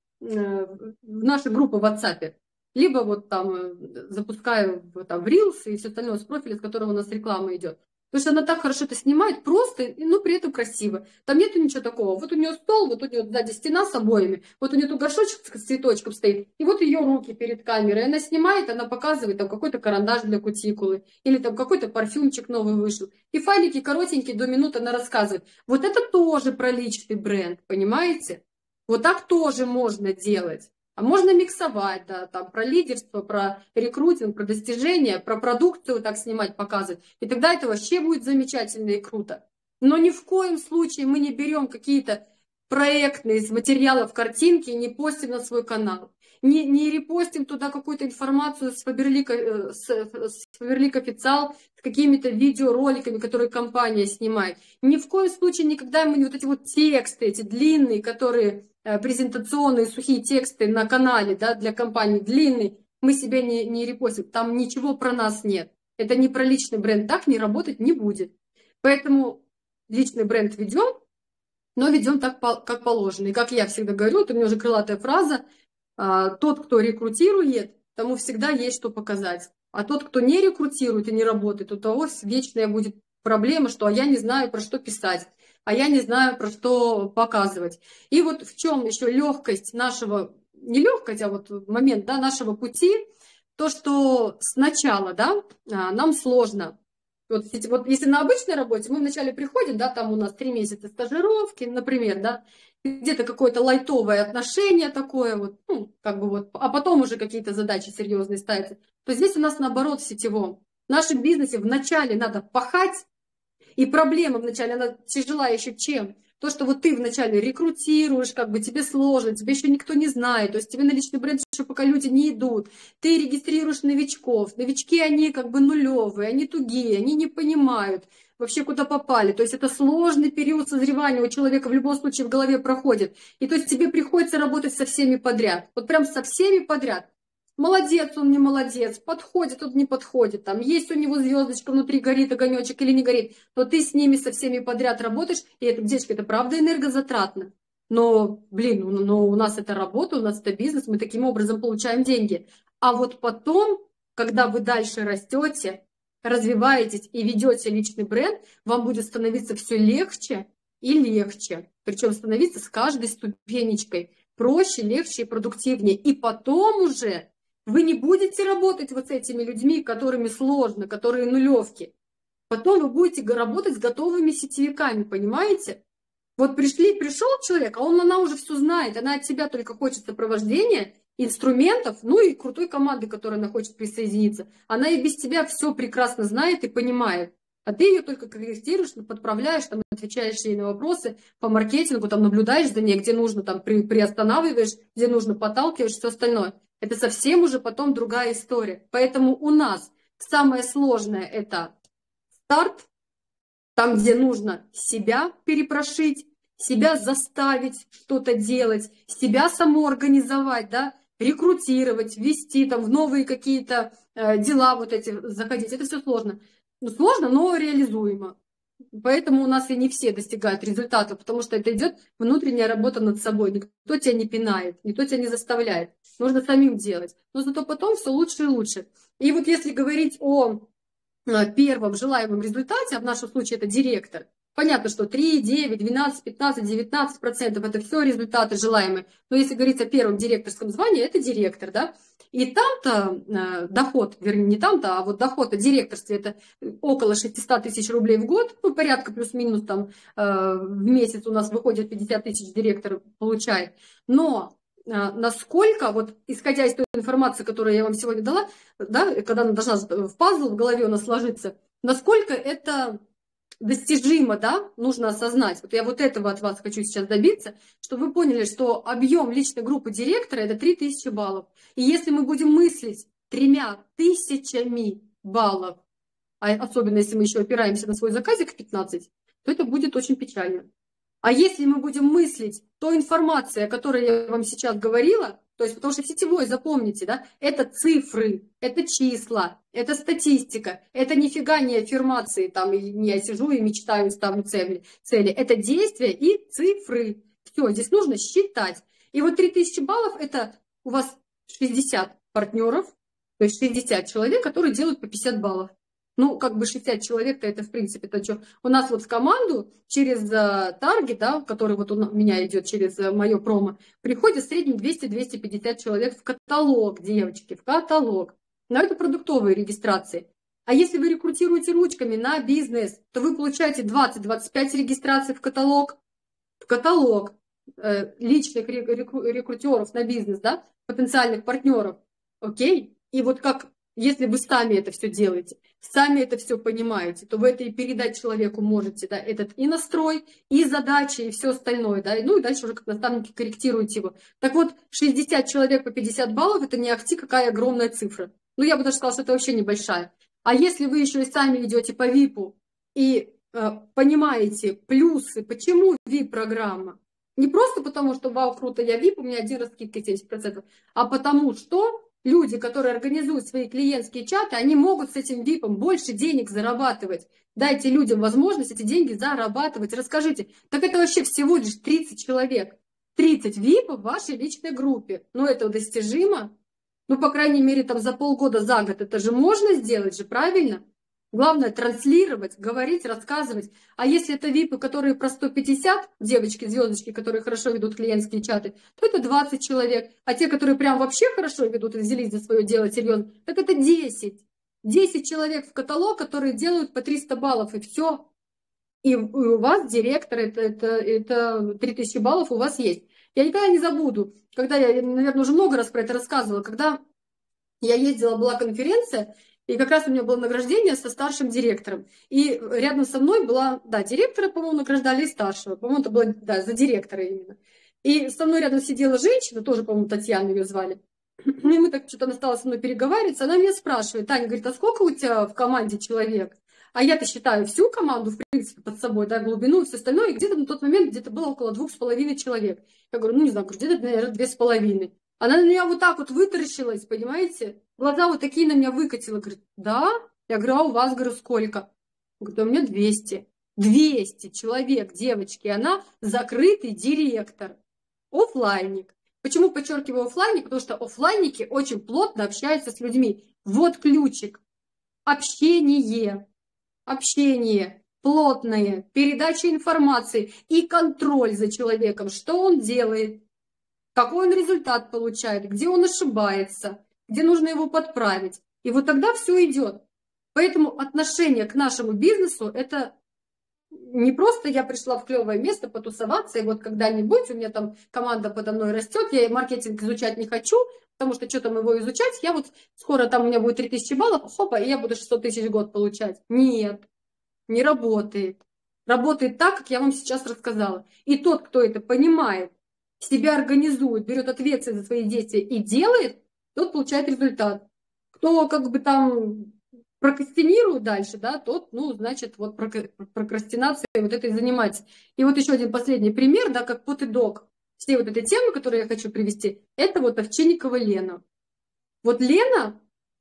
в наши группы в WhatsApp. Либо вот там запускаю там, в Reels и все остальное с профиля, с которого у нас реклама идет. Потому что она так хорошо это снимает, просто, но при этом красиво. Там нету ничего такого. Вот у нее стол, вот у нее сзади стена с обоями, вот у нее тут горшочек с цветочком стоит, и вот ее руки перед камерой. Она снимает, она показывает там какой-то карандаш для кутикулы, или там какой-то парфюмчик новый вышел. И файлики коротенькие, до минуты она рассказывает. Вот это тоже про личный бренд, понимаете? Вот так тоже можно делать. А можно миксовать, да, там про лидерство, про рекрутинг, про достижения, про продукцию так снимать, показывать. И тогда это вообще будет замечательно и круто. Но ни в коем случае мы не берем какие-то проектные из материалов картинки и не постим на свой канал. Не, не репостим туда какую-то информацию с Faberlic, с, с Faberlic официал, с какими-то видеороликами, которые компания снимает. Ни в коем случае никогда мы не вот эти вот тексты, эти длинные, которые презентационные сухие тексты на канале, да, для компании длинный, мы себе не, не репостим. Там ничего про нас нет. Это не про личный бренд. Так не работать не будет. Поэтому личный бренд ведем, но ведем так, как положено. И как я всегда говорю, это у меня уже крылатая фраза, тот, кто рекрутирует, тому всегда есть что показать. А тот, кто не рекрутирует и не работает, у того вечная будет проблема, что а я не знаю, про что писать, а я не знаю, про что показывать. И вот в чем еще легкость нашего, не легкость, а вот момент, да, нашего пути, то, что сначала, да, нам сложно. Вот, вот если на обычной работе мы вначале приходим, да, там у нас три месяца стажировки, например, да, где-то какое-то лайтовое отношение такое, вот, ну, как бы вот, а потом уже какие-то задачи серьезные ставятся, то здесь у нас наоборот в сетевом. В нашем бизнесе вначале надо пахать, и проблема вначале, она тяжела еще чем? То, что вот ты вначале рекрутируешь, как бы тебе сложно, тебе еще никто не знает, то есть тебе на личный бренд еще пока люди не идут, ты регистрируешь новичков, новички, они как бы нулевые, они тугие, они не понимают вообще, куда попали, то есть это сложный период созревания у человека в любом случае в голове проходит, и то есть тебе приходится работать со всеми подряд, вот прям со всеми подряд. Молодец он, не молодец, подходит он, не подходит, там есть у него звездочка внутри, горит огонечек или не горит, но ты с ними со всеми подряд работаешь, и это, девочка, это правда энергозатратно. Но, блин, ну, ну, у нас это работа, у нас это бизнес, мы таким образом получаем деньги. А вот потом, когда вы дальше растете, развиваетесь и ведете личный бренд, вам будет становиться все легче и легче. Причем становиться с каждой ступенечкой проще, легче и продуктивнее. И потом уже вы не будете работать вот с этими людьми, которыми сложно, которые нулевки. Потом вы будете работать с готовыми сетевиками, понимаете? Вот пришли, пришел человек, а он, она уже все знает, она от тебя только хочет сопровождения, инструментов, ну и крутой команды, которая она хочет присоединиться. Она и без тебя все прекрасно знает и понимает. А ты ее только корректируешь, подправляешь, там, отвечаешь ей на вопросы по маркетингу, там, наблюдаешь за ней, где нужно, там, при, приостанавливаешь, где нужно, подталкиваешь, все остальное. Это совсем уже потом другая история. Поэтому у нас самое сложное – это старт, там, где нужно себя перепрошить, себя заставить что-то делать, себя самоорганизовать, да, рекрутировать, ввести там в новые какие-то э, дела вот эти заходить. Это все сложно. Ну, сложно, но реализуемо. Поэтому у нас и не все достигают результата, потому что это идет внутренняя работа над собой. Никто тебя не пинает, никто тебя не заставляет. Нужно самим делать. Но зато потом все лучше и лучше. И вот если говорить о первом желаемом результате, а в нашем случае это директор, понятно, что три, девять, двенадцать, пятнадцать, девятнадцать процентов это все результаты желаемые. Но если говорить о первом директорском звании, это директор, да. И там-то э, доход, вернее, не там-то, а вот доход о директорстве это около шестьсот тысяч рублей в год, ну, порядка плюс-минус там э, в месяц у нас выходит пятьдесят тысяч директор получает. Но насколько, вот исходя из той информации, которую я вам сегодня дала, да, когда она должна в пазл в голове у нас сложиться, насколько это достижимо, да, нужно осознать. Вот я вот этого от вас хочу сейчас добиться, чтобы вы поняли, что объем личной группы директора – это три тысячи баллов. И если мы будем мыслить тремя тысячами баллов, а особенно если мы еще опираемся на свой заказик пятнадцать, то это будет очень печально. А если мы будем мыслить той информацией, о которой я вам сейчас говорила, то есть, потому что сетевой, запомните, да, это цифры, это числа, это статистика, это нифига не аффирмации, там, не я сижу и мечтаю, ставлю цели, цели, это действия и цифры. Все, здесь нужно считать. И вот три тысячи баллов, это у вас шестьдесят партнеров, то есть шестьдесят человек, которые делают по пятьдесят баллов. Ну, как бы шестьдесят человек-то это, в принципе, то что. У нас вот в команду через таргет, да, который вот у меня идет через мое промо, приходит в среднем двести-двести пятьдесят человек в каталог, девочки, в каталог. Но это продуктовые регистрации. А если вы рекрутируете ручками на бизнес, то вы получаете двадцать-двадцать пять регистраций в каталог, в каталог э, личных рекру рекрутеров на бизнес, да, потенциальных партнеров. Окей? И вот как... Если вы сами это все делаете, сами это все понимаете, то вы это и передать человеку можете, да, этот и настрой, и задачи, и все остальное, да, ну и дальше уже как наставники корректируете его. Так вот, шестьдесят человек по пятьдесят баллов, это не ахти какая огромная цифра. Ну, я бы даже сказала, что это вообще небольшая. А если вы еще и сами идете по випу и э, понимаете плюсы, почему вип-программа, не просто потому, что вау, круто, я вип, у меня один раз скидка семьдесят процентов, а потому что люди, которые организуют свои клиентские чаты, они могут с этим випом больше денег зарабатывать. Дайте людям возможность эти деньги зарабатывать. Расскажите, так это вообще всего лишь тридцать человек. тридцать випов в вашей личной группе. Ну, это достижимо. Ну, по крайней мере, там за полгода, за год это же можно сделать же, правильно? Главное транслировать, говорить, рассказывать. А если это випы, которые про сто пятьдесят, девочки, звездочки, которые хорошо ведут клиентские чаты, то это двадцать человек. А те, которые прям вообще хорошо ведут и взялись за свое дело серьезно, так это десять. десять человек в каталог, которые делают по триста баллов, и все. И у вас директор, это, это, это три тысячи баллов у вас есть. Я никогда не забуду, когда я, наверное, уже много раз про это рассказывала, когда я ездила, была конференция, и как раз у меня было награждение со старшим директором. И рядом со мной была, да, директора, по-моему, награждали и старшего. По-моему, это было, да, за директора именно. И со мной рядом сидела женщина, тоже, по-моему, Татьяна ее звали. И мы так что-то, она стала со мной переговариваться. Она меня спрашивает: Таня, говорит, а сколько у тебя в команде человек? А я-то считаю всю команду, в принципе, под собой, да, глубину и все остальное. И где-то на тот момент где-то было около двух с половиной человек. Я говорю, ну, не знаю, где-то, наверное, две с половиной. Она на меня вот так вот вытаращилась, понимаете? Глаза вот такие на меня выкатила. Говорит, да? Я говорю, а у вас, говорю, сколько? Говорит, а у меня двести. двести человек, девочки. Она закрытый директор. Оффлайник. Почему подчеркиваю оффлайник? Потому что оффлайники очень плотно общаются с людьми. Вот ключик. Общение. Общение. Плотное. Передача информации. И контроль за человеком. Что он делает? Какой он результат получает, где он ошибается, где нужно его подправить. И вот тогда все идет. Поэтому отношение к нашему бизнесу – это не просто я пришла в клевое место потусоваться, и вот когда-нибудь у меня там команда подо мной растет, я маркетинг изучать не хочу, потому что что там его изучать, я вот скоро там у меня будет три тысячи баллов, хопа, и я буду шестьсот тысяч в год получать. Нет, не работает. Работает так, как я вам сейчас рассказала. И тот, кто это понимает, себя организует, берет ответственность за свои действия и делает, тот получает результат. Кто как бы там прокрастинирует дальше, да, тот, ну, значит, вот прокрастинацией вот этой занимается. И вот еще один последний пример, да, как под итог всей вот этой темы, которую я хочу привести, это вот Овчинникова Лена. Вот Лена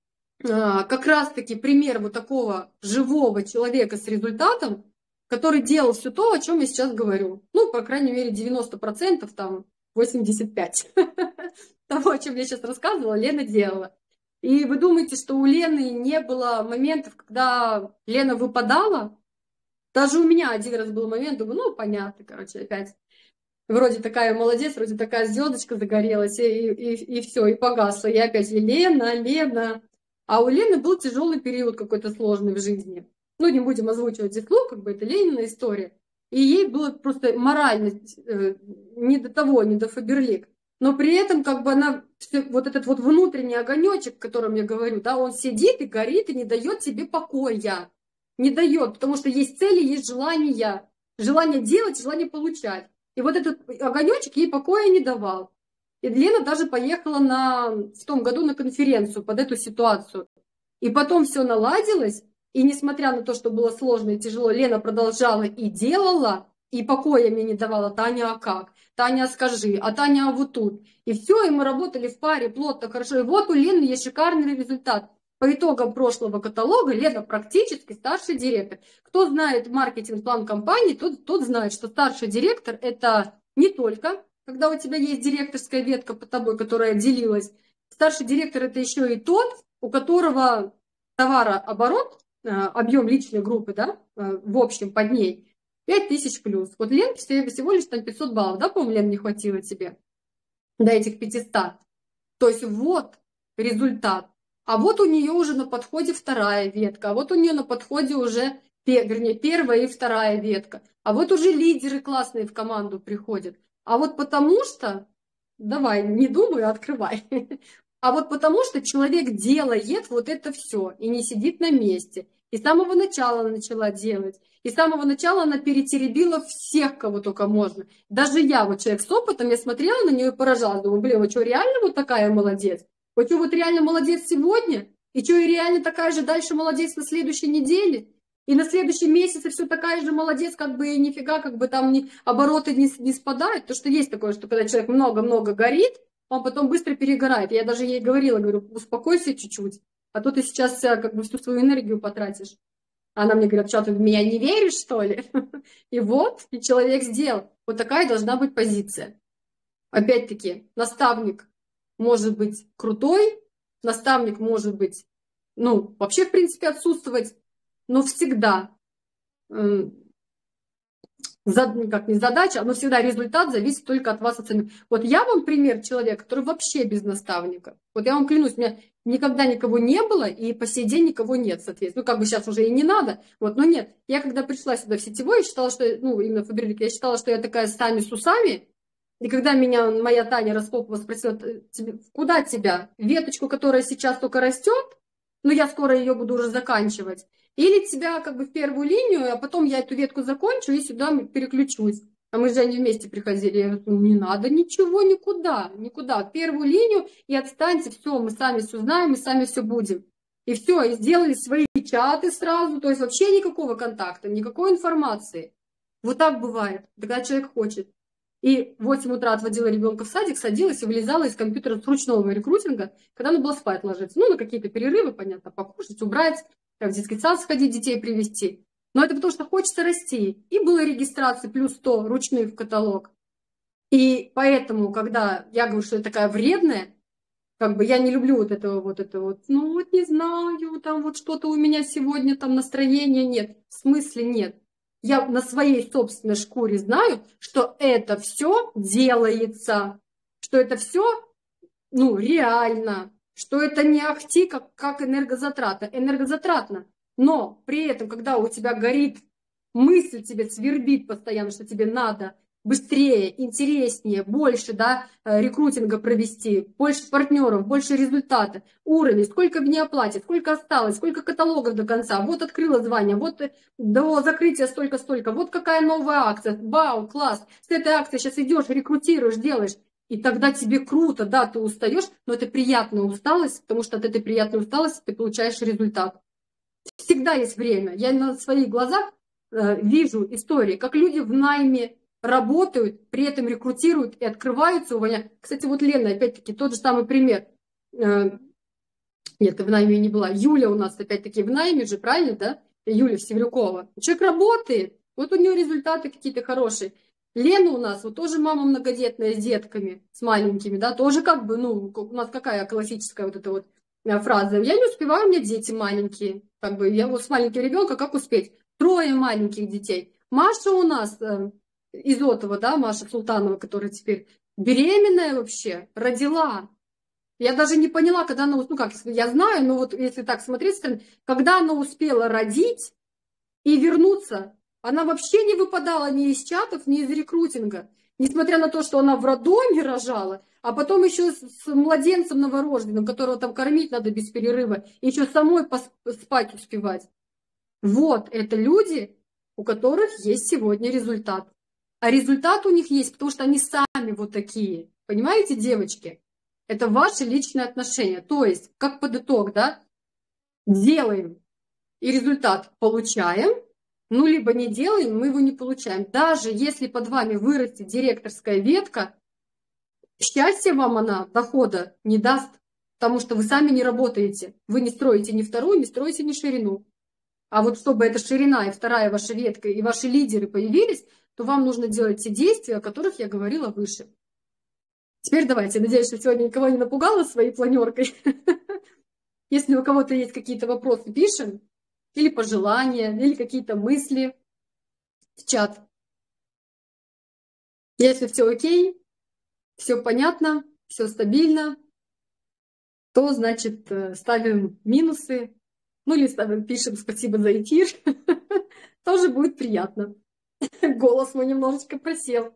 как раз-таки пример вот такого живого человека с результатом, который делал все то, о чем я сейчас говорю. Ну, по крайней мере, девяносто процентов, там, восемьдесят пять процентов того, о чем я сейчас рассказывала, Лена делала. И вы думаете, что у Лены не было моментов, когда Лена выпадала? Даже у меня один раз был момент, думаю, ну, понятно, короче, опять. Вроде такая молодец, вроде такая звездочка загорелась, и, и, и все, и погасла. И опять Лена, Лена. А у Лены был тяжелый период какой-то сложный в жизни. Ну, не будем озвучивать здесь слов, как бы это Ленина история. И ей было просто морально э, не до того, не до Фаберлик. но при этом как бы она, вот этот вот внутренний огонечек, о котором я говорю, да, он сидит и горит и не дает тебе покоя. Не дает, потому что есть цели, есть желания. Желание делать, желание получать. И вот этот огонечек ей покоя не давал. И Лена даже поехала на, в том году на конференцию под эту ситуацию. И потом все наладилось. И несмотря на то, что было сложно и тяжело, Лена продолжала и делала, и покоя мне не давала. Таня, а как? Таня, скажи. А Таня, а вот тут. И все, и мы работали в паре плотно, хорошо. И вот у Лены есть шикарный результат. По итогам прошлого каталога Лена практически старший директор. Кто знает маркетинг-план компании, тот, тот знает, что старший директор – это не только, когда у тебя есть директорская ветка под тобой, которая делилась. Старший директор – это еще и тот, у которого товарооборот, объем личной группы, да, в общем под ней пять тысяч плюс. Вот Ленке всего лишь там пятьсот баллов, да, по-моему, Лен, не хватило тебе до этих пятисот. То есть вот результат. А вот у нее уже на подходе вторая ветка, а вот у нее на подходе уже, вернее, первая и вторая ветка. А вот уже лидеры классные в команду приходят. А вот потому что, давай, не думай, открывай. А вот потому что человек делает вот это все и не сидит на месте. И с самого начала начала делать. И с самого начала она перетеребила всех, кого только можно. Даже я, вот человек с опытом, я смотрела на нее и поражалась. Думаю, блин, вот что, реально вот такая молодец? Вот что, вот реально молодец сегодня? И что, и реально такая же дальше молодец на следующей неделе? И на следующем месяце все такая же молодец, как бы и нифига, как бы там не, обороты не, не спадают. То, что есть такое, что когда человек много-много горит, он потом быстро перегорает. Я даже ей говорила, говорю, успокойся чуть-чуть, а то ты сейчас как бы всю свою энергию потратишь. Она мне говорит, что ты в меня не веришь, что ли? И вот, и человек сделал. Вот такая должна быть позиция. Опять-таки, наставник может быть крутой, наставник может быть, ну, вообще, в принципе, отсутствовать, но всегда, э, как не задача, но всегда результат зависит только от вас самих. Вот я вам пример человека, который вообще без наставника. Вот я вам клянусь, у меня никогда никого не было, и по сей день никого нет, соответственно. Ну, как бы сейчас уже и не надо, вот, но нет. Я когда пришла сюда в сетевой, я считала, что, ну, именно в Фаберлик, я считала, что я такая с сами с усами. И когда меня моя Таня Распопова спросила, куда тебя? Веточку, которая сейчас только растет, но я скоро ее буду уже заканчивать. Или тебя как бы в первую линию, а потом я эту ветку закончу и сюда переключусь. А мы же они вместе приходили. Я говорю, не надо ничего, никуда, никуда. В первую линию и отстаньте, все, мы сами все знаем, мы сами все будем. И все, и сделали свои чаты сразу, то есть вообще никакого контакта, никакой информации. Вот так бывает, когда человек хочет. И в восемь утра отводила ребенка в садик, садилась и вылезала из компьютера с ручного рекрутинга, когда надо было спать ложиться. Ну, на какие-то перерывы, понятно, покушать, убрать, в детский сад сходить, детей привезти. Но это потому что хочется расти. И было регистрации плюс сто ручных в каталог. И поэтому, когда я говорю, что я такая вредная, как бы я не люблю вот этого вот этого вот, ну вот не знаю, там вот что-то у меня сегодня там настроения нет. В смысле нет. Я на своей собственной шкуре знаю, что это все делается, что это все, ну, реально, что это не ахти, как, как энергозатратно. Энергозатратно. Но при этом, когда у тебя горит мысль, тебе свербит постоянно, что тебе надо быстрее, интереснее, больше, да, рекрутинга провести, больше партнеров, больше результата, уровень, сколько мне оплатят, сколько осталось, сколько каталогов до конца, вот открыла звание, вот до закрытия столько-столько, вот какая новая акция, вау, класс, с этой акцией сейчас идешь, рекрутируешь, делаешь, и тогда тебе круто, да, ты устаешь, но это приятная усталость, потому что от этой приятной усталости ты получаешь результат. Всегда есть время. Я на своих глазах э, вижу истории, как люди в найме работают, при этом рекрутируют и открываются, увольняют. Кстати, вот Лена, опять-таки, тот же самый пример. Нет, ты в найме не была. Юля у нас, опять-таки, в найме же, правильно, да? Юля Севрюкова. Человек работает, вот у нее результаты какие-то хорошие. Лена у нас, вот тоже мама многодетная с детками, с маленькими, да, тоже как бы, ну, у нас какая классическая вот эта вот фраза. Я не успеваю, у меня дети маленькие. Как бы, я вот с маленьким ребенком, как успеть? Трое маленьких детей. Маша у нас... Изотова, да, Маша Султанова, которая теперь беременная вообще, родила. Я даже не поняла, когда она, ну как, я знаю, но вот если так смотреть, когда она успела родить и вернуться, она вообще не выпадала ни из чатов, ни из рекрутинга. Несмотря на то, что она в роддоме рожала, а потом еще с младенцем новорожденным, которого там кормить надо без перерыва, и еще самой спать успевать. Вот это люди, у которых есть сегодня результат. А результат у них есть, потому что они сами вот такие. Понимаете, девочки? Это ваши личные отношения. То есть, как под итог, да, делаем и результат получаем, ну, либо не делаем, мы его не получаем. Даже если под вами вырастет директорская ветка, счастья вам она, дохода не даст, потому что вы сами не работаете. Вы не строите ни вторую, не строите ни ширину. А вот чтобы эта ширина и вторая ваша ветка, и ваши лидеры появились, то вам нужно делать те действия, о которых я говорила выше. Теперь давайте, надеюсь, что сегодня никого не напугала своей планеркой. Если у кого-то есть какие-то вопросы, пишем. Или пожелания, или какие-то мысли в чат. Если все окей, все понятно, все стабильно, то, значит, ставим минусы. Ну или ставим, пишем спасибо за эфир. Тоже будет приятно. Голос мой немножечко просел.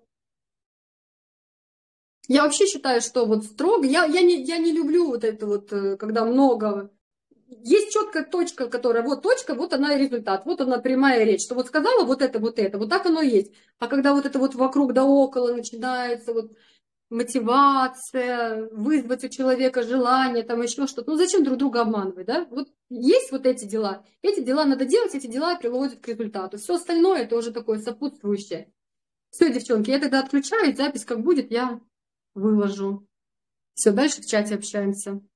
Я вообще считаю, что вот строго, я, я, не, я не люблю вот это вот, когда много. Есть четкая точка, которая, вот точка, вот она и результат, вот она прямая речь, что вот сказала вот это, вот это, вот так оно и есть. А когда вот это вот вокруг да около начинается, вот мотивация, вызвать у человека желание, там еще что-то, ну зачем друг друга обманывать, да? Вот есть вот эти дела, эти дела надо делать, эти дела приводят к результату. Все остальное это уже такое сопутствующее. Все, девчонки, я тогда отключаюсь, запись как будет, я выложу. Все, дальше в чате общаемся.